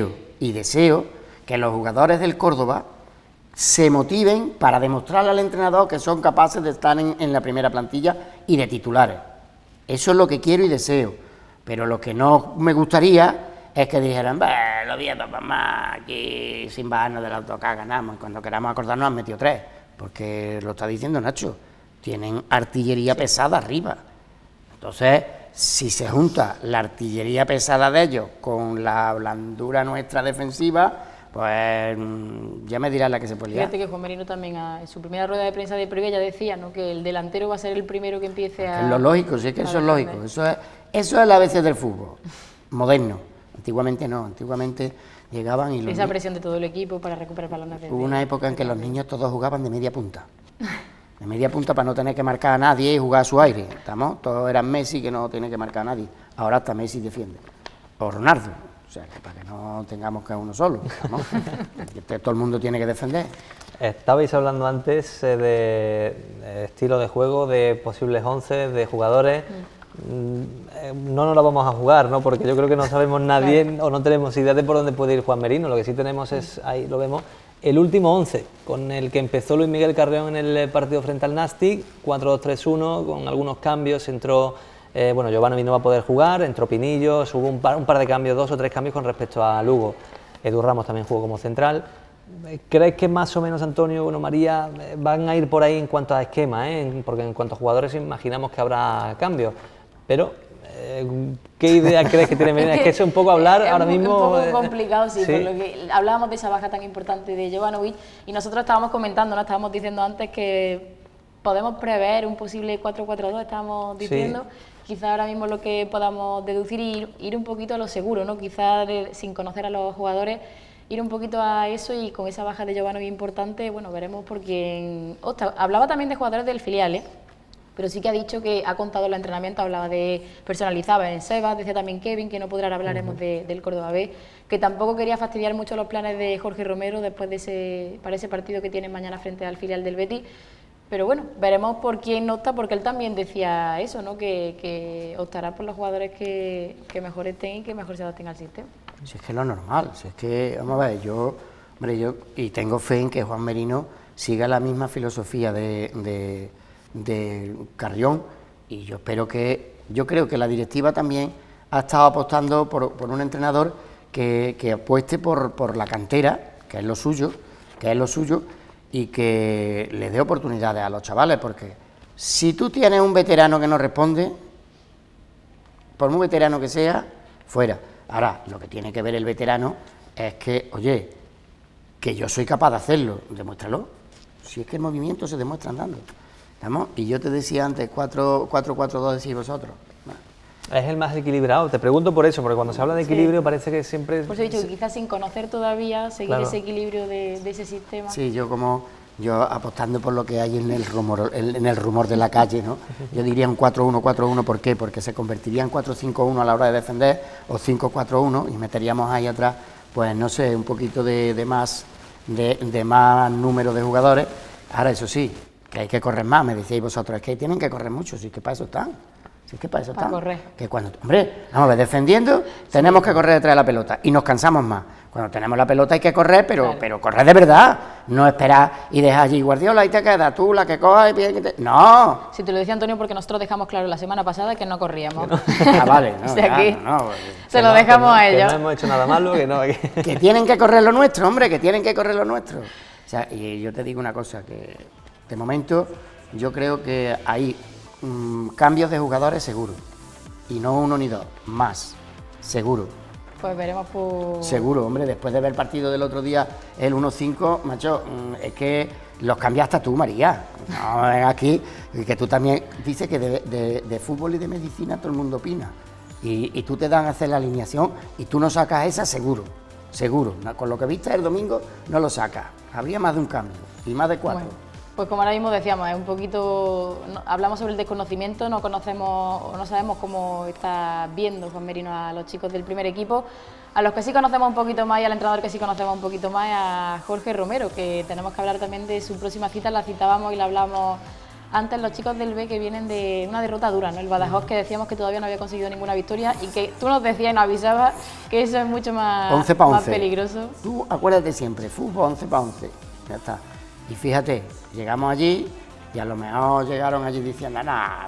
y deseo que los jugadores del Córdoba se motiven para demostrarle al entrenador que son capaces de estar en la primera plantilla y de titulares. Eso es lo que quiero y deseo. Pero lo que no me gustaría es que dijeran, los Oviedo, mamá, aquí sin bajarnos del autocar ganamos, y cuando queramos acordarnos han metido 3, porque lo está diciendo Nacho, tienen artillería pesada arriba. Entonces, si se junta la artillería pesada de ellos con la blandura nuestra defensiva, pues ya me dirás la que se puede liar. Fíjate que Juan Merino también en su primera rueda de prensa de previa ya decía, ¿no?, que el delantero va a ser el primero que empiece a... Es lo lógico, sí, es que eso es lógico, eso es la ABC del fútbol moderno. Antiguamente no, antiguamente llegaban y... Esa presión de todo el equipo para recuperar balones. Hubo una época en que los niños todos jugaban de media punta. De media punta para no tener que marcar a nadie y jugar a su aire. ¿Estamos? Todos eran Messi, que no tiene que marcar a nadie. Ahora hasta Messi defiende. O Ronaldo. O sea, que para que no tengamos que uno solo. ¿Estamos? Todo el mundo tiene que defender. Estabais hablando antes de estilo de juego, de posibles 11, de jugadores. No nos la vamos a jugar, ¿no? Porque yo creo que no sabemos nadie o no tenemos idea de por dónde puede ir Juan Merino. Lo que sí tenemos es, ahí lo vemos, el último 11 con el que empezó Luis Miguel Carreón en el partido frente al Nastic, 4-2-3-1, con algunos cambios. Entró, Jovanovic no va a poder jugar, entró Pinillos, hubo un par de cambios, 2 o 3 cambios con respecto a Lugo. Edu Ramos también jugó como central. ¿Crees que más o menos, Antonio, María, van a ir por ahí en cuanto a esquema, porque en cuanto a jugadores imaginamos que habrá cambios? Pero, ¿qué idea crees que tiene Medina? Es que es un poco hablar ahora mismo... Es un poco complicado, sí, por lo que hablábamos de esa baja tan importante de Jovanovic, y nosotros estábamos comentando, ¿no? Estábamos diciendo antes que podemos prever un posible 4-4-2, estábamos diciendo, quizá ahora mismo lo que podamos deducir y ir un poquito a lo seguro, ¿no? Quizá sin conocer a los jugadores, ir un poquito a eso, y con esa baja de Jovanovic importante, bueno, veremos, porque hablaba también de jugadores del filial, pero sí que ha dicho que ha contado el entrenamiento, hablaba de personalizaba en Sebas, decía también Kevin, que no podrá hablaremos del Córdoba B, que tampoco quería fastidiar mucho los planes de Jorge Romero después de para ese partido que tiene mañana frente al filial del Betis. Pero bueno, veremos por quién opta, porque él también decía eso, ¿no? Que optará por los jugadores que mejor estén y que mejor se adapten al sistema. Si es que es lo normal, si es que, vamos a ver, yo y tengo fe en que Juan Merino siga la misma filosofía de Carrión, y yo creo que la directiva también ha estado apostando por un entrenador que apueste por la cantera, que es lo suyo, y que le dé oportunidades a los chavales, porque si tú tienes un veterano que no responde, por muy veterano que sea, fuera. Ahora, lo que tiene que ver el veterano es que, oye, que yo soy capaz de hacerlo, demuéstralo. Si es que el movimiento se demuestra andando. ¿Estamos? Y yo te decía antes, 4-4-2 decís vosotros. Es el más equilibrado, te pregunto por eso, porque cuando se habla de equilibrio parece que siempre... Por eso he dicho que quizás sin conocer todavía, seguir claro. ese equilibrio de ese sistema. Sí, yo apostando por lo que hay en el rumor de la calle, ¿no? Yo diría un 4-1-4-1, ¿por qué? Porque se convertiría en 4-5-1 a la hora de defender, o 5-4-1, y meteríamos ahí atrás, pues no sé, un poquito de más número de jugadores. Ahora, eso sí, que hay que correr más, me decíais vosotros, es que tienen que correr mucho, sí, que para eso están. Si es que para eso para están. correr. Que cuando, hombre, vamos a ver, defendiendo, tenemos que correr detrás de la pelota y nos cansamos más. Cuando tenemos la pelota hay que correr, pero correr de verdad. No esperar y dejar allí Guardiola y te queda tú la que cojas y pide que te... ¡No! Si te lo decía Antonio, porque nosotros dejamos claro la semana pasada que no corríamos. Ah, vale, no, o sea que no, se lo dejamos a ellos. Que no hemos hecho nada malo, que no... Que tienen que correr lo nuestro, hombre, que tienen que correr lo nuestro. O sea, y yo te digo una cosa, que de momento yo creo que hay cambios de jugadores seguro. Y no uno ni dos, más, seguro. Pues veremos por... Seguro, hombre, después de ver el partido del otro día, el 1-5, macho, es que los cambiaste tú, María. No, ven aquí, que tú también dices que de fútbol y de medicina todo el mundo opina. Y tú te dan a hacer la alineación y tú no sacas esa seguro, seguro. Con lo que viste el domingo no lo sacas. Habría más de un cambio y más de 4. Bueno. Pues como ahora mismo decíamos, es un poquito, hablamos sobre el desconocimiento, no conocemos o no sabemos cómo está viendo Juan Merino a los chicos del primer equipo. A los que sí conocemos un poquito más y al entrenador que sí conocemos un poquito más es a Jorge Romero, que tenemos que hablar también de su próxima cita, la citábamos y la hablamos antes, los chicos del B que vienen de una derrota dura, ¿no? El Badajoz, que decíamos que todavía no había conseguido ninguna victoria y que tú nos decías y nos avisabas que eso es mucho más, 11 para 11. Más peligroso. Tú acuérdate siempre, fútbol 11 para 11, ya está. Y fíjate, llegamos allí y a lo mejor llegaron allí diciendo, nada.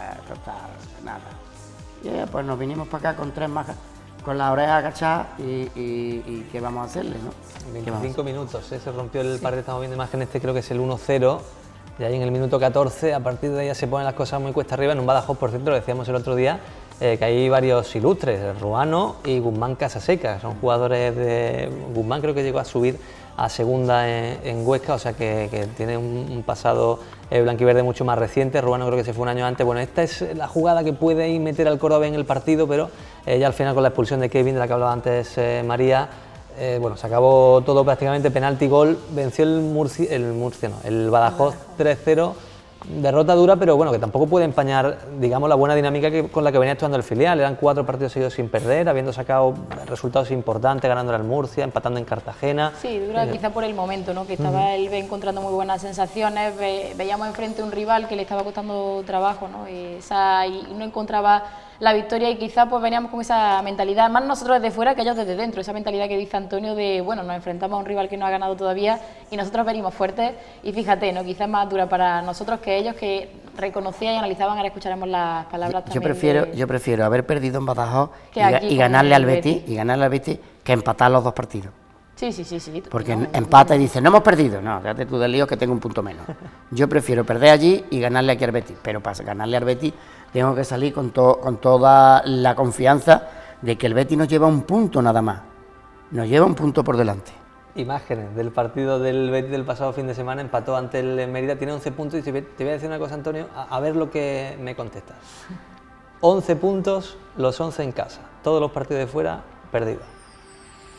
Y pues nos vinimos para acá con 3 más, con las orejas agachadas y ¿qué vamos a hacerle, no? 25 minutos, se rompió el partido, estamos viendo imágenes, creo que es el 1-0, y ahí en el minuto 14, a partir de ahí ya se ponen las cosas muy cuesta arriba, en un Badajoz, por cierto, lo decíamos el otro día, que hay varios ilustres, Ruano y Guzmán Casaseca, son jugadores de... Guzmán creo que llegó a subir a segunda en Huesca, o sea que tiene un pasado blanquiverde mucho más reciente. Ruano creo que se fue un año antes. Bueno, esta es la jugada que puede ir meter al Córdoba en el partido, pero ya al final con la expulsión de Kevin, de la que hablaba antes María, bueno, se acabó todo prácticamente, penalti, gol, venció el Badajoz 3-0. Derrota dura, pero bueno, que tampoco puede empañar, digamos, la buena dinámica con la que venía actuando el filial. Eran 4 partidos seguidos sin perder, habiendo sacado resultados importantes, ganándole al Murcia, empatando en Cartagena. Sí, dura quizá por el momento, ¿no? Que estaba él encontrando muy buenas sensaciones, veíamos enfrente un rival que le estaba costando trabajo, ¿no? Y no encontraba la victoria y quizá pues veníamos con esa mentalidad, más nosotros desde fuera que ellos desde dentro, esa mentalidad que dice Antonio de, bueno, nos enfrentamos a un rival que no ha ganado todavía y nosotros venimos fuertes y fíjate, ¿no? Quizás más dura para nosotros que ellos, que reconocían y analizaban. Ahora escucharemos las palabras también. Yo prefiero haber perdido en Badajoz y ganarle al Betis que empatar los 2 partidos. Sí. Porque empata y dice, no hemos perdido. No, déjate tú del lío que tengo un punto menos. Yo prefiero perder allí y ganarle aquí al Betis. Pero para ganarle al Betis tengo que salir con toda la confianza de que el Betis nos lleva un punto nada más. Nos lleva un punto por delante. Imágenes del partido del Betis del pasado fin de semana, empató ante el Mérida, tiene 11 puntos y te voy a decir una cosa, Antonio, a ver lo que me contestas. 11 puntos, los 11 en casa, todos los partidos de fuera perdidos.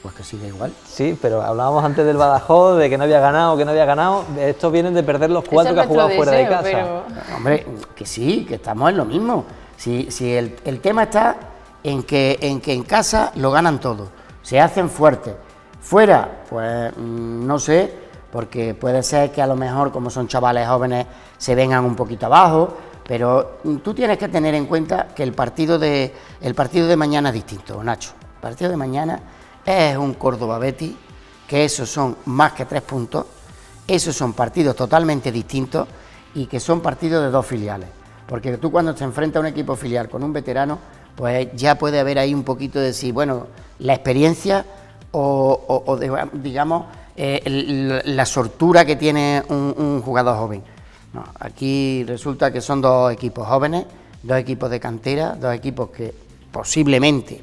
Pues que siga igual. Sí, pero hablábamos antes del Badajoz, de que no había ganado, Estos vienen de perder los 4 que ha jugado fuera de casa. Pero... Hombre, que sí, que estamos en lo mismo. Si el tema está en que en casa lo ganan todo, se hacen fuertes. Fuera, pues no sé, porque puede ser que a lo mejor, como son chavales jóvenes, se vengan un poquito abajo, pero tú tienes que tener en cuenta que el partido de mañana es distinto, Nacho. El partido de mañana es un Córdoba-Betis, que esos son más que 3 puntos, esos son partidos totalmente distintos y que son partidos de 2 filiales, porque tú cuando te enfrentas a un equipo filial con un veterano, pues ya puede haber ahí un poquito de decir, bueno, la experiencia o digamos, la soltura que tiene un jugador joven. No, aquí resulta que son 2 equipos jóvenes, 2 equipos de cantera, 2 equipos que posiblemente,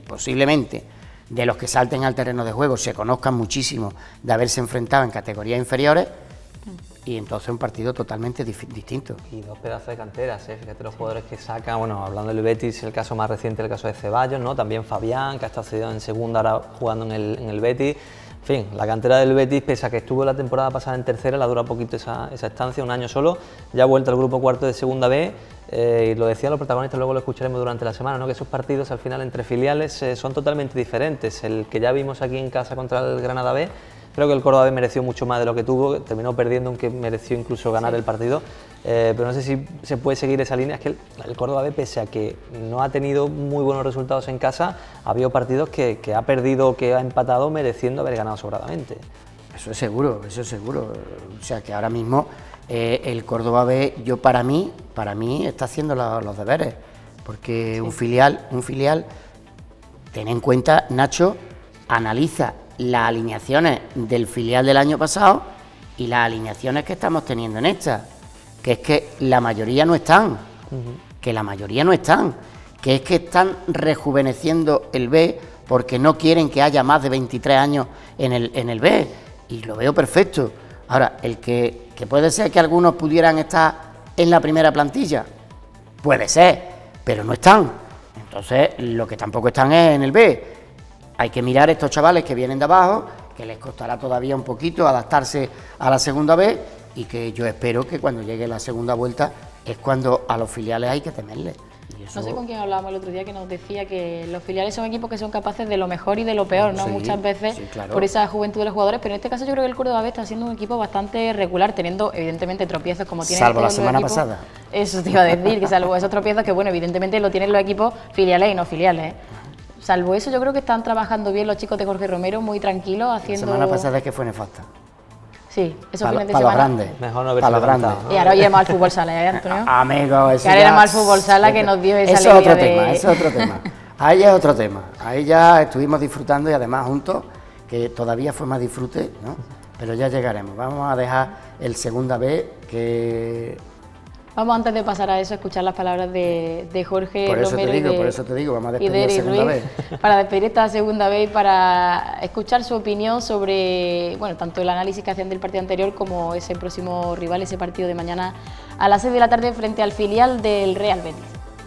de los que salten al terreno de juego se conozcan muchísimo de haberse enfrentado en categorías inferiores, y entonces un partido totalmente distinto. Y 2 pedazos de canteras, fíjate los jugadores que sacan, bueno, hablando del Betis, el caso más reciente, el caso de Ceballos, ¿no? También Fabián, que ha estado cedido en segunda, ahora jugando en el Betis. En fin, la cantera del Betis, pese a que estuvo la temporada pasada en tercera, la dura poquito esa estancia, un año solo, ya ha vuelto al grupo cuarto de segunda B, y lo decían los protagonistas, luego lo escucharemos durante la semana, ¿no? Que esos partidos al final entre filiales son totalmente diferentes. El que ya vimos aquí en casa contra el Granada B, creo que el Córdoba B mereció mucho más de lo que tuvo, terminó perdiendo, aunque mereció incluso ganar el partido, pero no sé si se puede seguir esa línea. Es que el Córdoba B, pese a que no ha tenido muy buenos resultados en casa, ha habido partidos que ha perdido, que ha empatado, mereciendo haber ganado sobradamente. Eso es seguro. O sea que ahora mismo el Córdoba B, para mí está haciendo los deberes, porque un filial, ten en cuenta, Nacho, analiza las alineaciones del filial del año pasado y las alineaciones que estamos teniendo en esta, que es que la mayoría no están, que es que están rejuveneciendo el B porque no quieren que haya más de 23 años en el B, y lo veo perfecto. Ahora, el que puede ser que algunos pudieran estar en la primera plantilla, puede ser, pero no están. Entonces, lo que tampoco están es en el B. Hay que mirar a estos chavales que vienen de abajo, que les costará todavía un poquito adaptarse a la segunda B, y que yo espero que cuando llegue la segunda vuelta es cuando a los filiales hay que temerles. No sé con quién hablábamos el otro día, que nos decía que los filiales son equipos que son capaces de lo mejor y de lo peor, ¿no? Sí, muchas veces, sí, claro, por esa juventud de los jugadores, pero en este caso yo creo que el Córdoba B está siendo un equipo bastante regular, teniendo evidentemente tropiezos como tienen salvo la semana pasada. Eso te iba a decir, que salvo esos tropiezos que, bueno, evidentemente lo tienen los equipos filiales y no filiales, ¿eh? Salvo eso, yo creo que están trabajando bien los chicos de Jorge Romero, muy tranquilos, haciendo... La semana pasada es que fue nefasta. Sí, esos fines de semana. Para los grandes. Mejor no haberse levantado, ¿no? Y ahora iremos al fútbol sala, ¿eh, Antonio? Amigo, eso que ahora iremos al fútbol sala, que nos dio esa alegría. Eso es otro tema. Ahí ya es otro tema. Ahí ya estuvimos disfrutando, y además juntos, que todavía fue más disfrute, ¿no? Pero ya llegaremos. Vamos a dejar el segunda B, que... Vamos, antes de pasar a eso, a escuchar las palabras de Jorge Romero por eso te digo, vamos a despedir la segunda B. Para despedir esta segunda B y para escuchar su opinión sobre, bueno, tanto el análisis que hacían del partido anterior como ese próximo rival, ese partido de mañana a las 6 de la tarde frente al filial del Real Betis.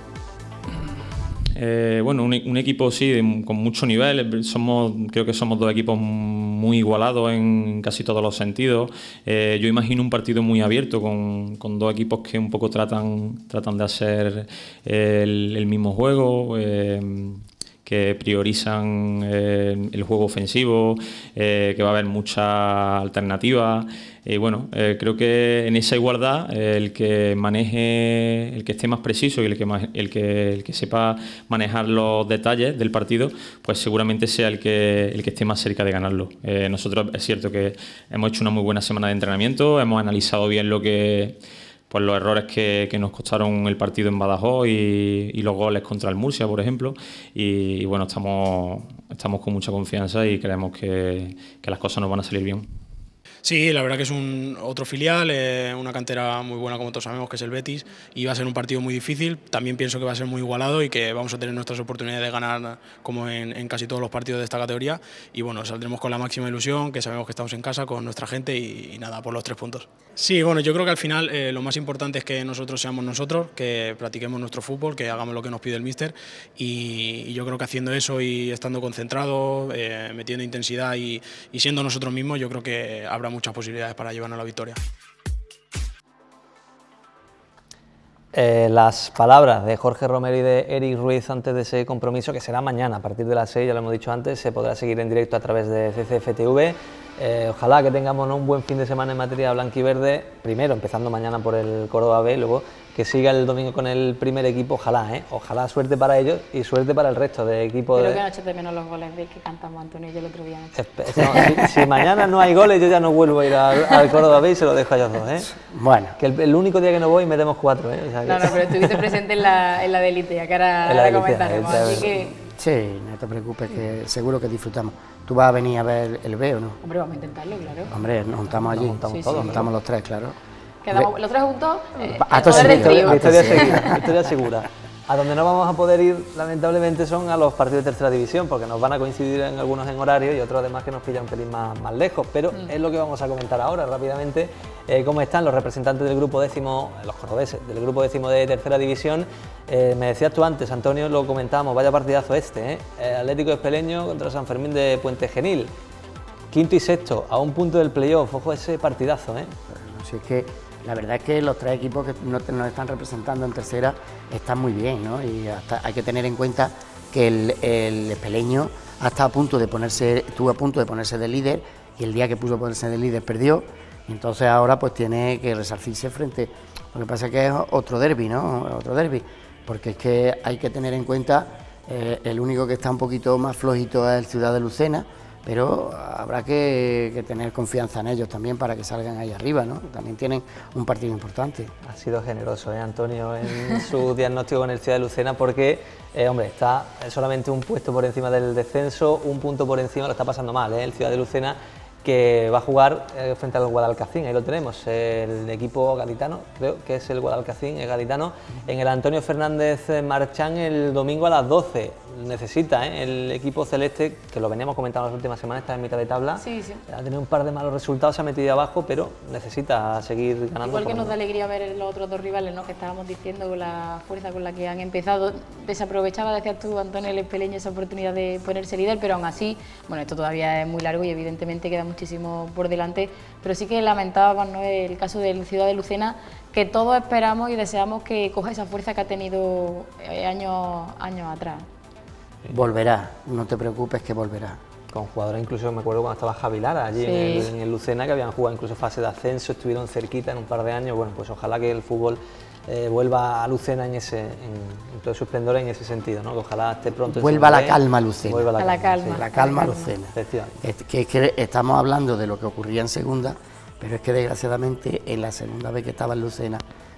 Bueno, un equipo sí, con mucho nivel. Creo que somos 2 equipos muy igualados en casi todos los sentidos. Yo imagino un partido muy abierto con 2 equipos que un poco tratan de hacer el mismo juego, que priorizan el juego ofensivo, que va a haber muchas alternativas. Y bueno, creo que en esa igualdad el que maneje, el que esté más preciso y el que sepa manejar los detalles del partido, pues seguramente sea el que esté más cerca de ganarlo. Nosotros es cierto que hemos hecho una muy buena semana de entrenamiento, hemos analizado bien los errores que nos costaron el partido en Badajoz y los goles contra el Murcia, por ejemplo, y bueno, estamos con mucha confianza y creemos que las cosas nos van a salir bien. Sí, la verdad que es otro filial, una cantera muy buena como todos sabemos que es el Betis, y va a ser un partido muy difícil. También pienso que va a ser muy igualado y que vamos a tener nuestras oportunidades de ganar como en casi todos los partidos de esta categoría, y bueno, saldremos con la máxima ilusión, que sabemos que estamos en casa con nuestra gente y nada, por los 3 puntos. Sí, bueno, yo creo que al final lo más importante es que nosotros seamos nosotros, que practiquemos nuestro fútbol, que hagamos lo que nos pide el míster, y yo creo que haciendo eso y estando concentrados, metiendo intensidad y siendo nosotros mismos, yo creo que habrá muchas posibilidades para llevarnos la victoria. Las palabras de Jorge Romero y de Eric Ruiz antes de ese compromiso, que será mañana a partir de las 6, ya lo hemos dicho antes, se podrá seguir en directo a través de CCFTV. Ojalá que tengamos un buen fin de semana en materia blanquiverde, primero empezando mañana por el Córdoba B, luego que siga el domingo con el primer equipo, ojalá suerte para ellos y suerte para el resto de equipos. Creo que no eches de menos los goles de que cantamos Antonio y yo el otro día. Si mañana no hay goles, yo ya no vuelvo a ir al Córdoba B y se lo dejo a ellos dos. Bueno. Que el único día que no voy metemos 4. O sea que... No, pero estuviste presente en la de Elite, que ahora comentaremos, así que... Sí, no te preocupes, que seguro que disfrutamos. ¿Tú vas a venir a ver el B o no? Hombre, vamos a intentarlo, claro. Hombre, nos juntamos allí, todos, juntamos los 3, claro. Quedamos los 3 juntos, victoria segura. A donde no vamos a poder ir, lamentablemente, son a los partidos de tercera división, porque nos van a coincidir en algunos en horario y otros además que nos pillan un pelín más lejos, pero es lo que vamos a comentar ahora rápidamente, cómo están los representantes del grupo décimo, los cordobeses, del grupo décimo de tercera división. Me decías tú antes, Antonio, lo comentábamos, vaya partidazo Atlético Espeleño contra San Fermín de Puente Genil, quinto y sexto, a un punto del playoff, ojo ese partidazo. Bueno, si es que la verdad es que los 3 equipos que nos están representando en tercera están muy bien, ¿no? Y hasta hay que tener en cuenta que el Espeleño estuvo a punto de ponerse de líder, y el día que puso ponerse de líder perdió, y entonces ahora pues tiene que resarcirse frente. Lo que pasa es que es otro derbi, ¿no? Otro derbi, porque es que hay que tener en cuenta, el único que está un poquito más flojito es el Ciudad de Lucena, pero habrá que tener confianza en ellos también para que salgan ahí arriba, ¿no? También tienen un partido importante. Ha sido generoso, Antonio, en su diagnóstico con el Ciudad de Lucena, porque, hombre, está solamente un puesto por encima del descenso, un punto por encima, lo está pasando mal, el Ciudad de Lucena, que va a jugar frente al Guadalcacín, ahí lo tenemos, el equipo gaditano, creo que es el Guadalcacín, el gaditano, en el Antonio Fernández Marchán el domingo a las 12. Necesita el equipo celeste, que lo veníamos comentando las últimas semanas, está en mitad de tabla, ha tenido un par de malos resultados, se ha metido abajo, pero necesita seguir ganando. Igual que nos da alegría ver los otros 2 rivales, ¿no? Que estábamos diciendo, con la fuerza con la que han empezado, desaprovechaba, decías tú, Antonio, el Espeleño, esa oportunidad de ponerse líder, pero aún así, bueno, esto todavía es muy largo y evidentemente queda muchísimo por delante, pero sí que lamentábamos, ¿no?, el caso del Ciudad de Lucena, que todos esperamos y deseamos que coja esa fuerza que ha tenido años atrás. Volverá, no te preocupes que volverá. Con jugadores, incluso me acuerdo cuando estaba Javi Lara allí en el Lucena, que habían jugado incluso fase de ascenso, estuvieron cerquita en un par de años. Bueno, pues ojalá que el fútbol vuelva a Lucena en todo su esplendor en ese sentido, ¿no? Que ojalá esté pronto. Vuelva la calma a Lucena. Vuelva la calma. Sí, la calma a Lucena. Es que estamos hablando de lo que ocurría en segunda, pero es que desgraciadamente en la segunda vez que estaba en Lucena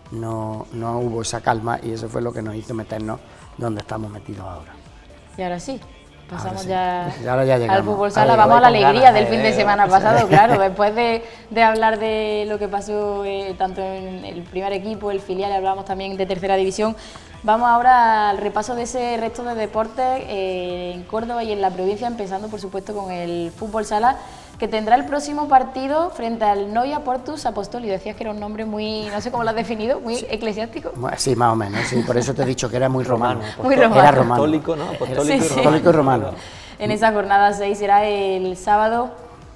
no hubo esa calma, y eso fue lo que nos hizo meternos donde estamos metidos ahora. Y ahora sí, pasamos sí. ya llegamos al fútbol sala, vamos a la alegría del fin de semana pasado, claro, después de hablar de lo que pasó tanto en el primer equipo, el filial, hablábamos también de tercera división. Vamos ahora al repaso de ese resto de deportes en Córdoba y en la provincia, empezando por supuesto con el fútbol sala, que tendrá el próximo partido frente al Novia Portus Apostoli. Decías que era un nombre muy, no sé cómo lo has definido, muy eclesiástico. Sí, más o menos, sí, por eso te he dicho que era muy romano. Muy romano. Era romano. Apostólico, ¿no? Apostólico y romano. En esa jornada 6 será el sábado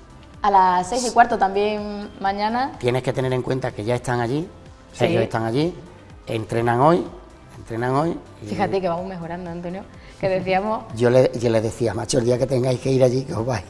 a las 6:15 también mañana. Tienes que tener en cuenta que ya están allí, sí. Ellos están allí, entrenan hoy. Fíjate que vamos mejorando, Antonio, que decíamos... Yo le decía, macho, el día que tengáis que ir allí, que os vais.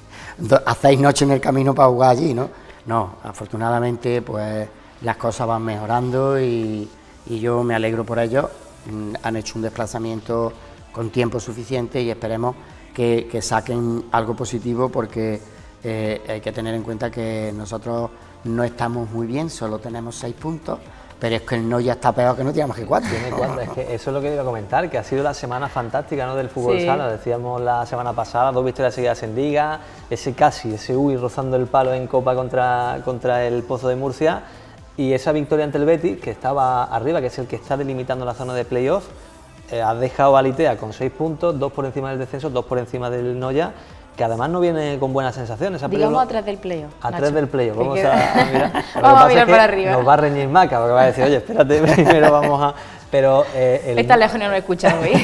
Hacéis noche en el camino para jugar allí, ¿no? No, afortunadamente, pues las cosas van mejorando y yo me alegro por ello. Han hecho un desplazamiento con tiempo suficiente y esperemos que saquen algo positivo, porque hay que tener en cuenta que nosotros no estamos muy bien, solo tenemos 6 puntos, pero es que el Noya está peor que no tiene más que 4. Tiene 4, es que eso es lo que iba a comentar, que ha sido la semana fantástica, ¿no?, del fútbol sala. Decíamos la semana pasada, 2 victorias seguidas en Liga, ese Uy rozando el palo en Copa contra el Pozo de Murcia, y esa victoria ante el Betis, que estaba arriba, que es el que está delimitando la zona de playoff. Ha dejado a Litea con 6 puntos, 2 por encima del descenso, 2 por encima del Noya, que además no viene con buenas sensaciones. Digamos a 3 del playoff. A 3 del playoff, vamos a mirar. Vamos a mirar para arriba. Nos va a reñir Maca, porque va a decir, oye, espérate, primero vamos a... Pero esta lejos no lo he escuchado hoy.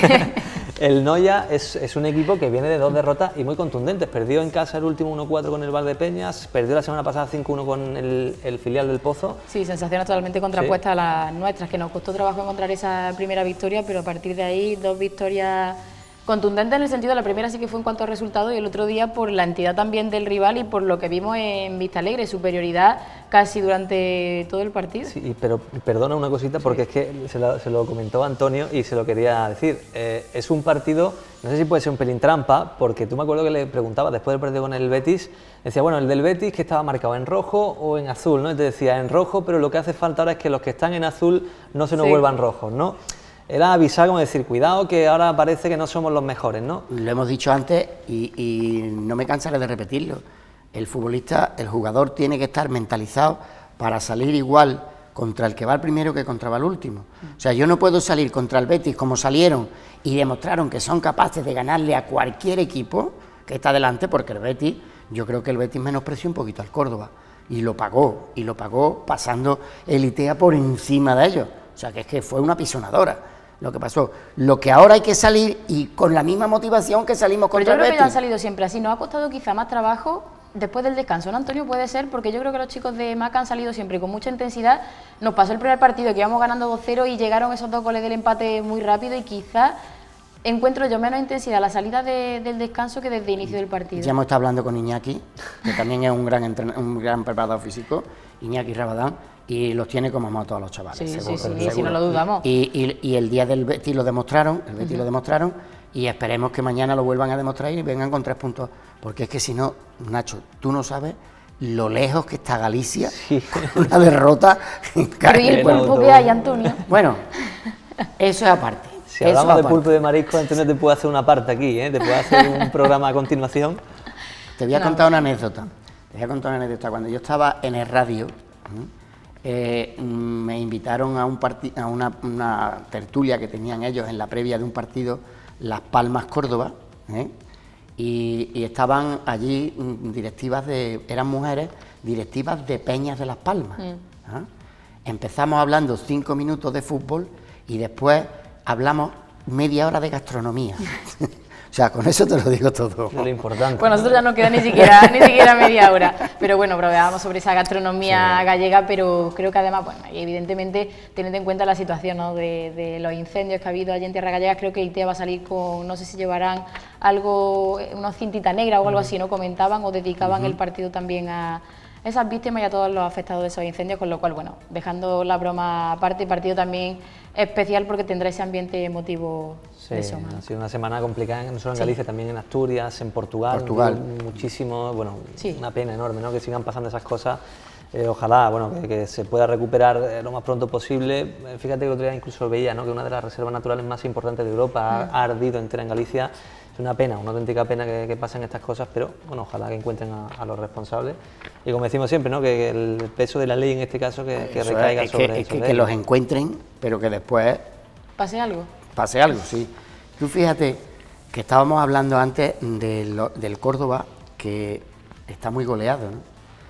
El Noya es un equipo que viene de 2 derrotas y muy contundentes. Perdió en casa el último 1-4 con el Valdepeñas, perdió la semana pasada 5-1 con el filial del Pozo. Sí, sensaciones totalmente contrapuestas a las nuestras, que nos costó trabajo encontrar esa primera victoria, pero a partir de ahí 2 victorias contundentes en el sentido, la primera sí que fue en cuanto a resultados y el otro día por la entidad también del rival y por lo que vimos en Vista Alegre, superioridad casi durante todo el partido. Sí, pero perdona una cosita porque es que se lo comentó Antonio y se lo quería decir. Es un partido, no sé si puede ser un pelín trampa, porque tú me acuerdo que le preguntaba después del partido con el Betis, decía, bueno, el del Betis que estaba marcado en rojo o en azul, ¿no? Y te decía en rojo, pero lo que hace falta ahora es que los que están en azul no se nos vuelvan rojos, ¿no? Era avisar, como decir, cuidado que ahora parece que no somos los mejores, ¿no? Lo hemos dicho antes y no me cansaré de repetirlo. El futbolista, el jugador tiene que estar mentalizado para salir igual contra el que va el primero que contra el último. O sea, yo no puedo salir contra el Betis como salieron y demostraron que son capaces de ganarle a cualquier equipo que está delante, porque el Betis, yo creo que el Betis menospreció un poquito al Córdoba y lo pagó pasando el Litea por encima de ellos. O sea, que es que fue una pisonadora lo que pasó. Lo que ahora hay que salir y con la misma motivación que salimos contra el Betis. Pero yo creo que ya han salido siempre así. Nos ha costado quizá más trabajo después del descanso, ¿no, Antonio? Puede ser, porque yo creo que los chicos de Maca han salido siempre con mucha intensidad. Nos pasó el primer partido que íbamos ganando 2-0 y llegaron esos 2 goles del empate muy rápido y quizá encuentro yo menos intensidad a la salida del descanso que desde el inicio del partido. Ya hemos estado hablando con Iñaki, que también es un gran preparador físico, Iñaki Rabadán, y los tiene como a todos los chavales. Sí, seguro. Si no lo dudamos. Y el día del Betis lo demostraron, y esperemos que mañana lo vuelvan a demostrar y vengan con 3 puntos, porque es que si no, Nacho, tú no sabes lo lejos que está Galicia con una derrota. Pero ¿y el pulpo que hay, Antonio? Bueno, eso es aparte. Si hablamos de pulpo y de marisco, Antonio te puede hacer una parte aquí, te puede hacer un programa a continuación. Te voy a contar una anécdota. Cuando yo estaba en el radio, me invitaron a una tertulia que tenían ellos en la previa de un partido, Las Palmas Córdoba, y estaban allí directivas eran mujeres directivas de Peñas de Las Palmas. Empezamos hablando 5 minutos de fútbol y después hablamos media hora de gastronomía. O sea, con eso te lo digo todo. Es lo importante. Pues nosotros ya no queda ni siquiera media hora. Pero bueno, hablábamos sobre esa gastronomía gallega, pero creo que además, bueno, y evidentemente, teniendo en cuenta la situación, ¿no?, de los incendios que ha habido allí en Tierra Gallega, creo que ITEA va a salir con, no sé si llevarán algo, una cintita negra o algo así, ¿no? Comentaban o dedicaban el partido también a esas víctimas y a todos los afectados de esos incendios, con lo cual, bueno, dejando la broma aparte, partido también especial porque tendrá ese ambiente emotivo. Sí, ha sido una semana complicada, no solo en Galicia, también en Asturias, en Portugal. Muchísimo, bueno, una pena enorme, ¿no?, que sigan pasando esas cosas. Ojalá, bueno, que se pueda recuperar lo más pronto posible. Fíjate que el otro día incluso veía, ¿no?, que una de las reservas naturales más importantes de Europa ha ardido entera en Galicia. Es una pena, una auténtica pena que pasen estas cosas, pero bueno, ojalá que encuentren a los responsables. Y como decimos siempre, ¿no?, que el peso de la ley en este caso que recaiga sobre ellos. Que los encuentren, pero que después pase algo, sí. Tú fíjate que estábamos hablando antes del Córdoba, que está muy goleado, ¿no?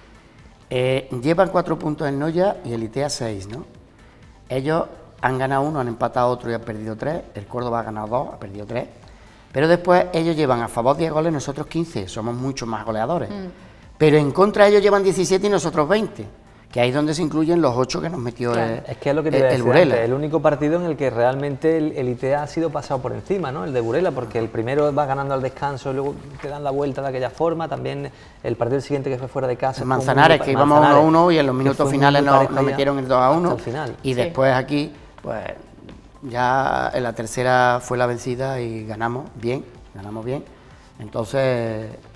Llevan 4 puntos en Noya y el ITEA 6, ¿no? Ellos han ganado 1, han empatado otro y han perdido 3. El Córdoba ha ganado 2, ha perdido 3. Pero después ellos llevan a favor 10 goles, nosotros 15, somos muchos más goleadores. Pero en contra ellos llevan 17 y nosotros 20, que ahí es donde se incluyen los 8 que nos metió es que es lo que te iba a decir Burela. Antes, el único partido en el que realmente el ITEA ha sido pasado por encima, ¿no?, el de Burela, porque el primero va ganando al descanso y luego te dan la vuelta de aquella forma. También el partido siguiente que fue fuera de casa, Manzanares, que íbamos 1-1 y en los minutos finales nos metieron el 2-1 y después aquí, pues ya en la tercera fue la vencida y ganamos bien. Entonces,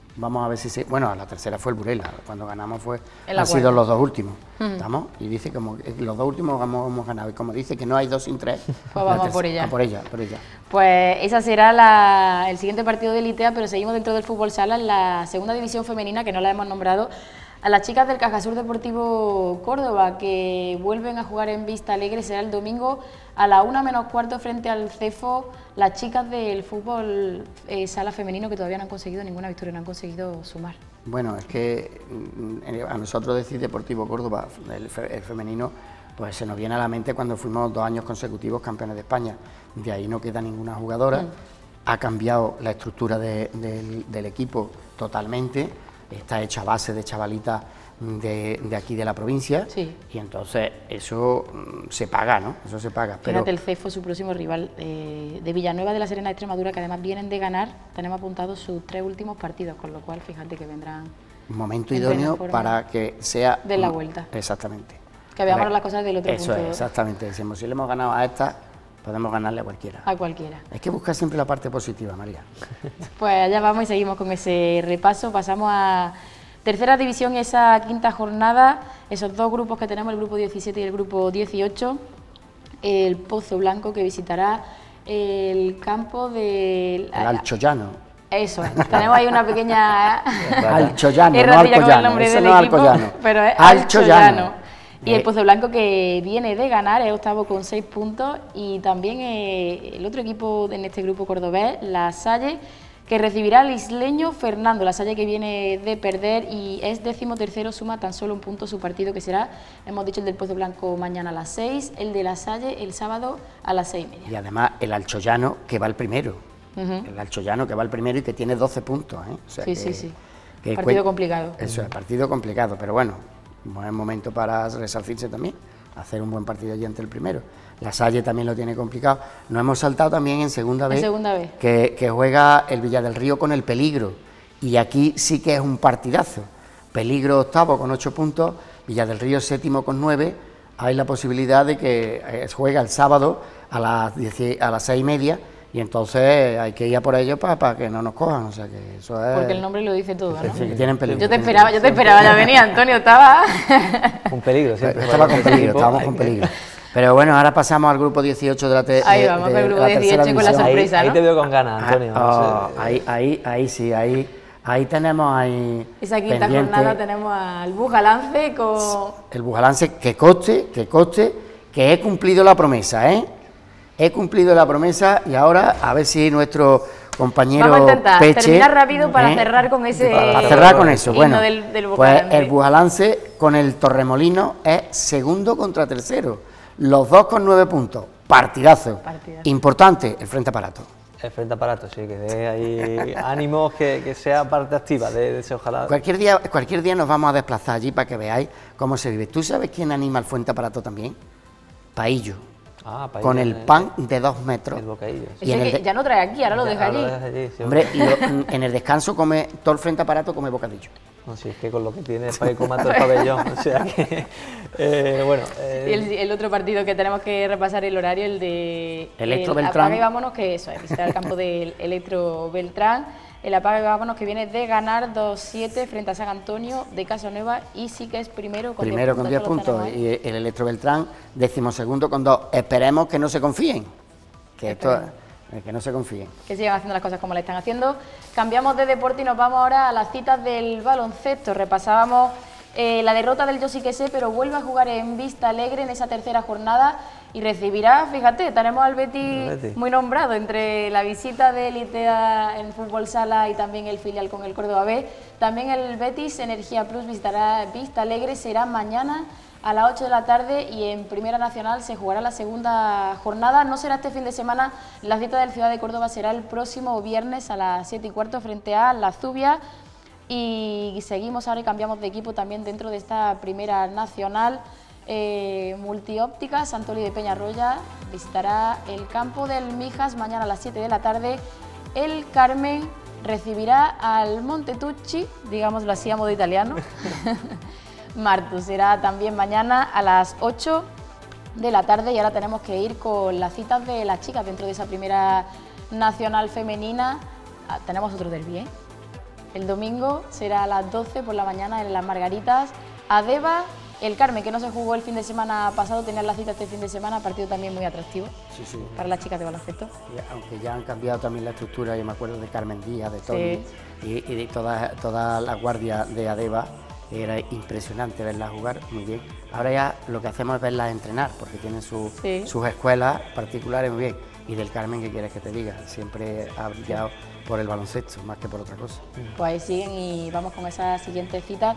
Vamos a ver si bueno, la tercera fue el Burela, cuando ganamos han sido los dos últimos, ¿estamos? Y dice como los dos últimos hemos ganado, y como dice que no hay 2 sin 3, pues vamos por ella. por ella. Pues esa será el siguiente partido del ITEA, pero seguimos dentro del fútbol sala en la segunda división femenina, que no la hemos nombrado, a las chicas del Cajasur Deportivo Córdoba, que vuelven a jugar en Vista Alegre. Será el domingo a la 1:15 frente al Cefo, las chicas del fútbol sala femenino, que todavía no han conseguido ninguna victoria, no han conseguido sumar. Bueno, es que a nosotros decir Deportivo Córdoba, el femenino, pues se nos viene a la mente cuando fuimos 2 años consecutivos campeones de España. De ahí no queda ninguna jugadora, ha cambiado la estructura del equipo totalmente, está hecha a base de chavalitas de aquí de la provincia, sí. Y entonces eso se paga, ¿no? Eso se paga. Fíjate, el Cefo, su próximo rival, de Villanueva de la Serena de Extremadura, que además vienen de ganar, tenemos apuntados sus 3 últimos partidos, con lo cual fíjate que vendrán... Un momento idóneo para que sea... De la vuelta. Exactamente. Que veamos las cosas del otro punto. Eso es, exactamente. Decimos, si le hemos ganado a esta, podemos ganarle a cualquiera. A cualquiera. Hay que buscar siempre la parte positiva, María. Pues allá vamos y seguimos con ese repaso. Pasamos a tercera división, esa quinta jornada, esos 2 grupos que tenemos, el grupo 17 y el grupo 18. El Pozo Blanco, que visitará el campo del... El Alcoyano. Eso es. Tenemos ahí una pequeña... Alcoyano, no Alcoyano, eso no es Alcoyano. Pero es Alcoyano. Y el Pozo Blanco, que viene de ganar, es octavo con 6 puntos, y también el otro equipo en este grupo cordobés, la Salle, que recibirá al isleño Fernando. La Salle, que viene de perder y es 13º, suma tan solo 1 punto su partido, que será, hemos dicho, el del Pozo Blanco mañana a las 6, el de la Salle el sábado a las 6:30. Y además el Alcoyano, que va el primero. El Alcoyano, que va el primero y que tiene 12 puntos. O sea, sí. Partido complicado. Eso es, partido complicado, pero bueno, buen momento para resarcirse también, hacer un buen partido allí ante el primero. La Salle también lo tiene complicado. Nos hemos saltado también en segunda vez. Que juega el Villa del Río con el Peligro, y aquí sí que es un partidazo. Peligro octavo con 8 puntos, Villa del Río séptimo con 9. Hay la posibilidad de que juega el sábado a las 6:30, y entonces hay que ir a por ellos para que no nos cojan, o sea que eso es... Porque el nombre lo dice todo, ¿no? Sí, que tienen peligro. Yo te esperaba, ya venía, Antonio, estaba... Un peligro, siempre. Estábamos con peligro. Pero bueno, ahora pasamos al grupo 18 de la Ahí vamos, el grupo 18 con la sorpresa, ahí te veo con ganas, Antonio. Ahí sí, ahí tenemos esa quinta jornada tenemos al Bujalance con... El Bujalance, que conste que he cumplido la promesa, ¿eh? He cumplido la promesa, y ahora a ver si nuestro compañero vamos a intentar Peche, terminar rápido para cerrar con ese... Para cerrar con eso, bueno, del pues el Bujalance con el Torremolinos es segundo contra tercero, los 2 con 9 puntos, partidazo. Importante el frente aparato. El frente aparato, sí, que dé ahí ánimos, que sea parte activa de ese, ojalá. Cualquier día nos vamos a desplazar allí para que veáis cómo se vive. ¿Tú sabes quién anima el frente aparato también? Paillo. Con el pan de 2 metros. El bocadillo. Sí. Que ya no trae aquí, ahora lo deja allí. Sí, hombre, y en el descanso come, todo el frente aparato come bocadillo. No, si es que con lo que tiene para que coma todo el pabellón, o sea que, bueno... Y el otro partido que tenemos que repasar el horario, el de... Electro Beltrán. Apaga y vámonos, que eso es, visitar el campo del Electro Beltrán. El Apaga y vámonos, que viene de ganar 2-7 frente a San Antonio de Casanueva, y sí que es primero con 10 puntos. Y el Electro Beltrán, 12º con 2. Esperemos que no se confíen. Que no se confíen. Que sigan haciendo las cosas como la están haciendo. Cambiamos de deporte y nos vamos ahora a las citas del baloncesto. Repasábamos la derrota del Yo Sí Que Sé, pero vuelve a jugar en Vista Alegre en esa tercera jornada y recibirá, fíjate, tenemos al Betis muy nombrado entre la visita del ITEA en fútbol sala y también el filial con el Córdoba B. También el Betis Energía Plus visitará Vista Alegre, será mañana a las 8 de la tarde, y en Primera Nacional se jugará la segunda jornada. No será este fin de semana, la cita del Ciudad de Córdoba será el próximo viernes a las 7:15 frente a La Zubia. Y seguimos ahora y cambiamos de equipo también dentro de esta Primera Nacional. Multióptica Santoli de Peñarroya visitará el campo del Mijas mañana a las 7 de la tarde. El Carmen recibirá al Montetucci, digámoslo así a modo italiano. Martu será también mañana a las 8 de la tarde, y ahora tenemos que ir con las citas de las chicas dentro de esa Primera Nacional femenina. Tenemos otro derbi, ¿eh? El domingo será a las 12 por la mañana en Las Margaritas. Adeba, el Carmen, que no se jugó el fin de semana pasado, tenía la cita este fin de semana, partido también muy atractivo para las chicas de baloncesto. Y aunque ya han cambiado también la estructura, yo me acuerdo de Carmen Díaz, de Tony y de toda la guardia de Adeba, era impresionante verlas jugar muy bien. Ahora ya lo que hacemos es verlas entrenar, porque tienen sus escuelas particulares muy bien. Y del Carmen, ¿qué quieres que te diga? Siempre ha brillado por el baloncesto, más que por otra cosa. Pues ahí siguen y vamos con esa siguiente cita.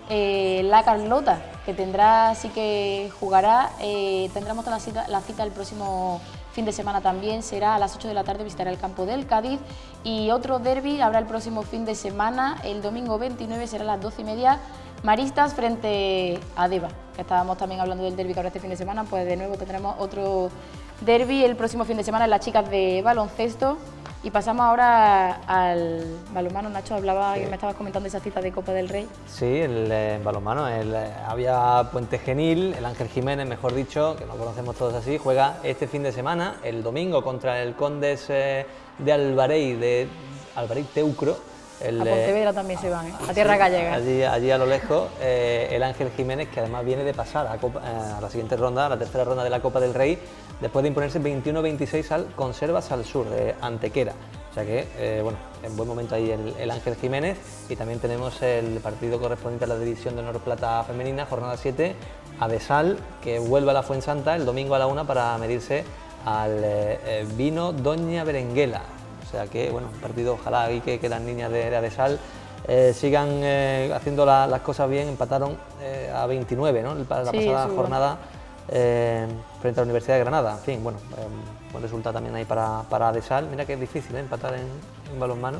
La Carlota, que tendrá, sí que jugará, tendremos la cita el próximo fin de semana también, será a las 8 de la tarde, visitará el campo del Cádiz, y otro derbi habrá el próximo fin de semana, el domingo 29 será a las 12:30, Maristas frente a Deva, que estábamos también hablando del derbi que habrá este fin de semana, pues de nuevo tendremos otro derbi el próximo fin de semana en las chicas de baloncesto. Y pasamos ahora al balonmano. Nacho, hablaba, que me estabas comentando esa cita de Copa del Rey. Sí, el balonmano, había Puente Genil, el Ángel Jiménez, mejor dicho, que lo conocemos todos así, juega este fin de semana, el domingo, contra el Condes de Alvarey Teucro. A Pontevedra también se van, a tierra gallega. Allí a lo lejos, el Ángel Jiménez, que además viene de pasar a la siguiente ronda, a la tercera ronda de la Copa del Rey, después de imponerse 21-26 al Conservas al Sur, de Antequera. O sea que, bueno, en buen momento ahí el Ángel Jiménez. Y también tenemos el partido correspondiente a la División de Honor Plata Femenina, jornada 7, Adesal, que vuelve a la Fuensanta el domingo a la 1 para medirse al Vino Doña Berenguela. O sea que, bueno, un partido, ojalá y que las niñas de Adesal sigan haciendo las cosas bien. Empataron a 29, ¿no? La pasada jornada frente a la Universidad de Granada. En fin, bueno, buen resultado también ahí para Adesal. Mira que es difícil empatar en balonmano.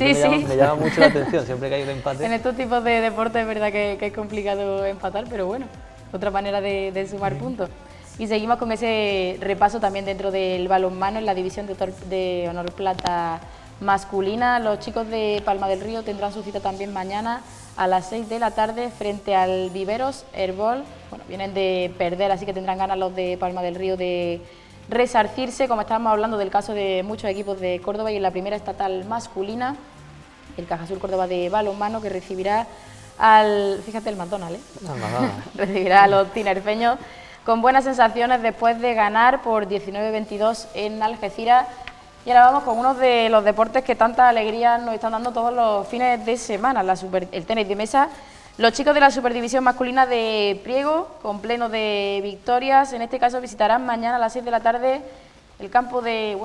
Me llama mucho la atención siempre que hay un empate. En estos tipos de deportes es verdad que es complicado empatar, pero bueno, otra manera de sumar puntos. Y seguimos con ese repaso también dentro del balonmano en la división de Honor Plata masculina. Los chicos de Palma del Río tendrán su cita también mañana a las 6 de la tarde frente al Viveros Herbol. Bueno, vienen de perder, así que tendrán ganas los de Palma del Río de resarcirse, como estábamos hablando del caso de muchos equipos de Córdoba, y en la primera estatal masculina, el Cajasur Córdoba de balonmano, que recibirá fíjate el McDonald's, recibirá a los tinerfeños con buenas sensaciones después de ganar por 19-22 en Algeciras. Y ahora vamos con uno de los deportes que tanta alegría nos están dando todos los fines de semana, el tenis de mesa. Los chicos de la Superdivisión masculina de Priego, con pleno de victorias, en este caso visitarán mañana a las 6 de la tarde el campo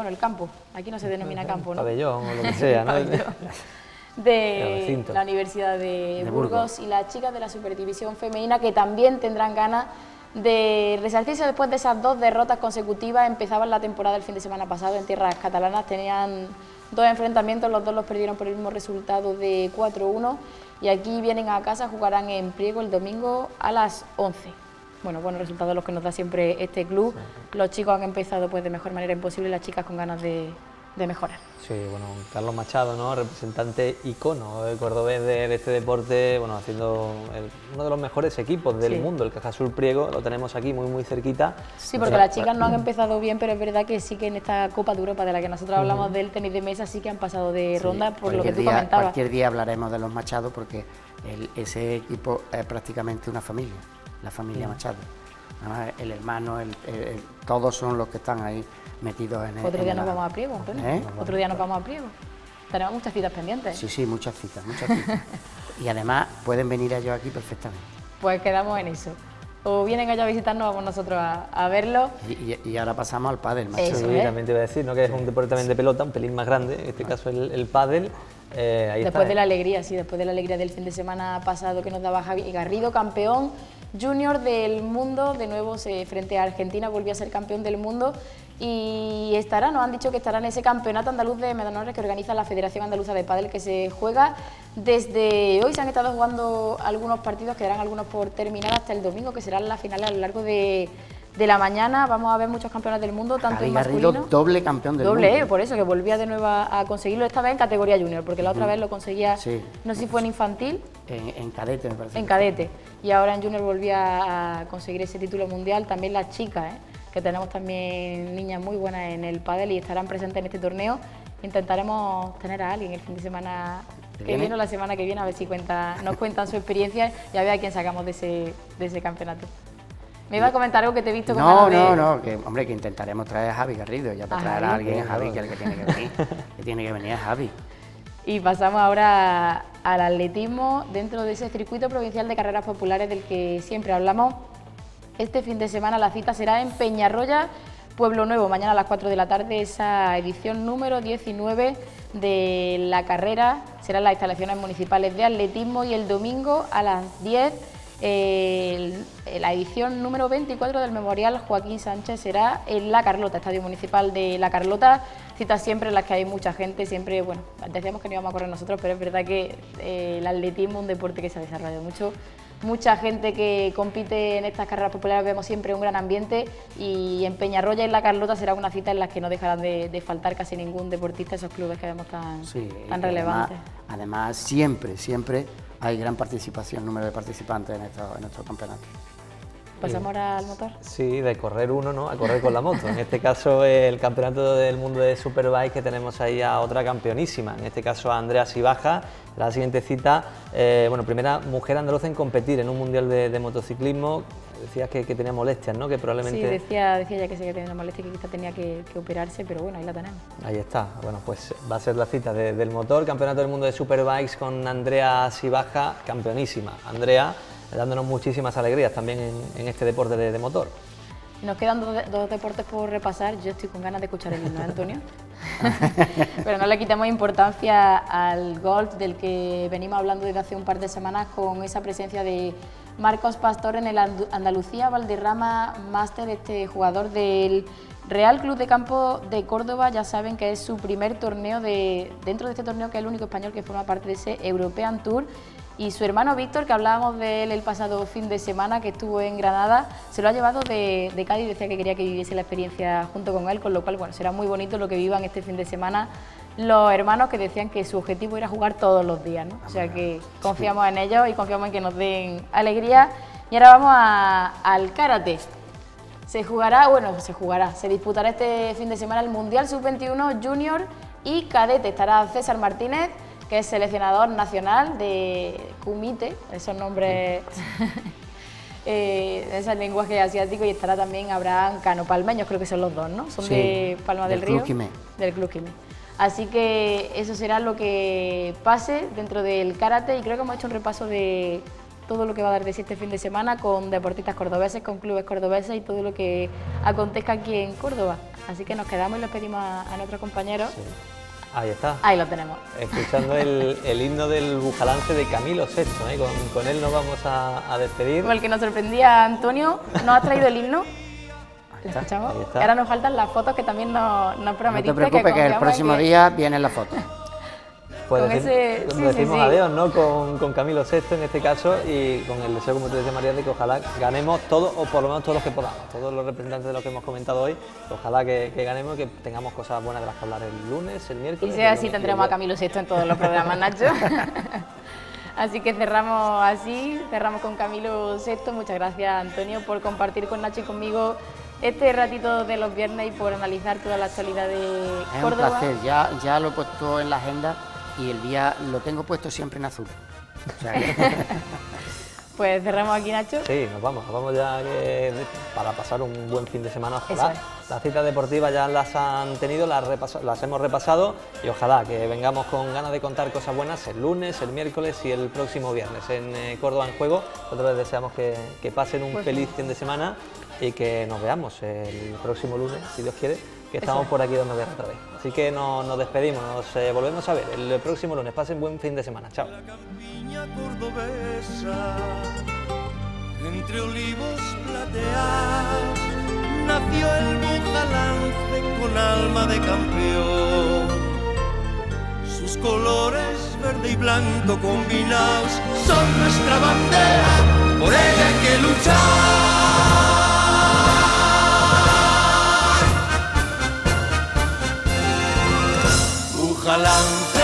aquí no se denomina campo, ¿no? Pabellón o lo que sea, ¿no? De la Universidad de Burgos, y las chicas de la Superdivisión femenina, que también tendrán ganas de resarcirse después de esas 2 derrotas consecutivas. Empezaban la temporada el fin de semana pasado en tierras catalanas, tenían 2 enfrentamientos, los 2 los perdieron por el mismo resultado de 4-1, y aquí vienen a casa, jugarán en Priego el domingo a las 11. Bueno, buenos resultados los que nos da siempre este club. Los chicos han empezado pues de mejor manera imposible, las chicas con ganas de mejorar. Sí, bueno, Carlos Machado, ¿no? Representante icono cordobés de este deporte, bueno, haciendo uno de los mejores equipos del mundo, el Cajasur Priego, lo tenemos aquí muy cerquita. Sí, porque las chicas no han empezado bien, pero es verdad que sí que en esta Copa de Europa de la que nosotros hablamos del tenis de mesa sí que han pasado de ronda, por lo que tú comentabas. Cualquier día hablaremos de los Machado, porque ese equipo es prácticamente una familia, la familia Machado. Además, el hermano, todos son los que están ahí metidos en el... Otro día nos vamos a Priego, Antonio. Otro día nos vamos a Priego. Tenemos muchas citas pendientes. Sí, muchas citas. Y además pueden venir ellos aquí perfectamente. Pues quedamos en eso. O vienen ellos a visitarnos, vamos nosotros a verlo. Y ahora pasamos al pádel, macho. Sí, también te voy a decir, ¿no? Que es un deporte también de pelota, un pelín más grande, en este caso el pádel. Después de la alegría, después de la alegría del fin de semana pasado que nos daba Javi Garrido, campeón junior del mundo, de nuevo frente a Argentina, volvió a ser campeón del mundo, y nos han dicho que estará en ese campeonato andaluz de medallones que organiza la Federación Andaluza de Pádel, que se juega desde hoy. Se han estado jugando algunos partidos, quedarán algunos por terminar hasta el domingo, que serán las finales a lo largo de la mañana. Vamos a ver muchos campeones del mundo, tanto Javi en masculino... Garrido, doble campeón del mundo. Por eso, que volvía de nuevo a conseguirlo, esta vez en categoría junior, porque la otra vez lo conseguía, no sé si fue en infantil... En cadete, me parece. En cadete. Y ahora en junior volvía a conseguir ese título mundial. También las chicas, que tenemos también niñas muy buenas en el pádel y estarán presentes en este torneo. Intentaremos tener a alguien el fin de semana Que vino la semana que viene, a ver si nos cuentan su experiencia y a ver a quién sacamos de ese campeonato. ¿Me iba a comentar algo que te he visto con No, que hombre, que intentaremos traer a Javi Garrido, ya para traer a alguien, Javi, que es el que tiene que venir, que tiene que venir es Javi. Y pasamos ahora al atletismo dentro de ese circuito provincial de carreras populares del que siempre hablamos. Este fin de semana la cita será en Peñarroya, Pueblo Nuevo, mañana a las 4 de la tarde, esa edición número 19 de la carrera. Serán las instalaciones municipales de atletismo y el domingo a las 10 la edición número 24 del Memorial Joaquín Sánchez será en La Carlota, Estadio Municipal de La Carlota. Citas siempre en las que hay mucha gente, siempre, bueno, decíamos que no íbamos a correr nosotros, pero es verdad que el atletismo es un deporte que se ha desarrollado mucho. Mucha gente que compite en estas carreras populares, vemos siempre un gran ambiente, y en Peñarroya y en La Carlota será una cita en la que no dejarán de faltar casi ningún deportista, esos clubes que vemos tan relevantes. Además, siempre hay gran participación, número de participantes en estos campeonatos. ¿Pasamos ahora al motor? Sí, de correr uno, ¿no?, a correr con la moto. En este caso, el campeonato del mundo de Superbike, que tenemos ahí a otra campeonísima, en este caso a Andrea Sibaja. La siguiente cita, primera mujer andaluza en competir en un mundial de motociclismo. Decías que tenía molestias, ¿no?, que probablemente... Sí, decía ya que sí que tenía una molestia, que quizá tenía que operarse, pero bueno, ahí la tenemos. Ahí está, bueno, pues va a ser la cita del motor, campeonato del mundo de Superbikes con Andrea Sibaja, campeonísima. Andrea, dándonos muchísimas alegrías también en este deporte de motor. Nos quedan dos deportes por repasar. Yo estoy con ganas de escuchar el himno, Antonio. Pero no le quitamos importancia al golf, del que venimos hablando desde hace un par de semanas, con esa presencia de Marcos Pastor en el Andalucía Valderrama Master, este jugador del Real Club de Campo de Córdoba. Ya saben que es su primer torneo dentro de este torneo, que es el único español que forma parte de ese European Tour. Y su hermano Víctor, que hablábamos de él el pasado fin de semana, que estuvo en Granada, se lo ha llevado de Cádiz. Decía que quería que viviese la experiencia junto con él, con lo cual, bueno, será muy bonito lo que vivan este fin de semana los hermanos, que decían que su objetivo era jugar todos los días, ¿no? O sea que confiamos en ellos y confiamos en que nos den alegría. Y ahora vamos al karate. Se disputará este fin de semana el Mundial Sub-21 Junior y Cadete. Estará César Martínez, que es seleccionador nacional de Kumite, esos nombres, ese lenguaje asiático, y estará también Abraham Cano, palmeños creo que son los dos, ¿no? Son de Palma del Río. Del Club Quimé. Así que eso será lo que pase dentro del karate, y creo que hemos hecho un repaso de todo lo que va a dar de sí este fin de semana, con deportistas cordobeses, con clubes cordobeses y todo lo que acontezca aquí en Córdoba. Así que nos quedamos y les pedimos a nuestros compañeros. Sí. Ahí está. Ahí lo tenemos. Escuchando el himno del Bujalance de Camilo VI, ¿eh? Con él nos vamos a despedir. Como el que nos sorprendía Antonio, ¿nos ha traído el himno? ¿Lo escuchamos? Ahora nos faltan las fotos que también nos prometiste. No te preocupes, que el próximo día vienen las fotos. Pues decimos adiós, ¿no?, con Camilo VI en este caso, y con el deseo, como te decía María, de que ojalá ganemos todos, o por lo menos todos los que podamos, todos los representantes de los que hemos comentado hoy. Ojalá que ganemos, que tengamos cosas buenas de las que hablar el lunes, el miércoles. Y sea así, tendremos a Camilo VI en todos los programas, Nacho. Así que cerramos con Camilo VI. Muchas gracias, Antonio, por compartir con Nacho y conmigo este ratito de los viernes y por analizar toda la actualidad de Córdoba. Es un placer, ya lo he puesto en la agenda y el día lo tengo puesto siempre en azul. O sea que... Pues cerramos aquí, Nacho. Sí, nos vamos ya para pasar un buen fin de semana. Ojalá. Las citas deportivas ya las han tenido, las hemos repasado, y ojalá que vengamos con ganas de contar cosas buenas el lunes, el miércoles y el próximo viernes en Córdoba en Juego. Nosotros les deseamos que pasen un feliz fin de semana y que nos veamos el próximo lunes, si Dios quiere, que estamos por aquí dando guerra otra vez. Así que nos despedimos, nos volvemos a ver el próximo lunes. Pasen buen fin de semana. Chao. Entre olivos plateados nació el Bujalance con alma de campeón. Sus colores verde y blanco combinados son nuestra bandera, por ella hay que luchar. Bujalance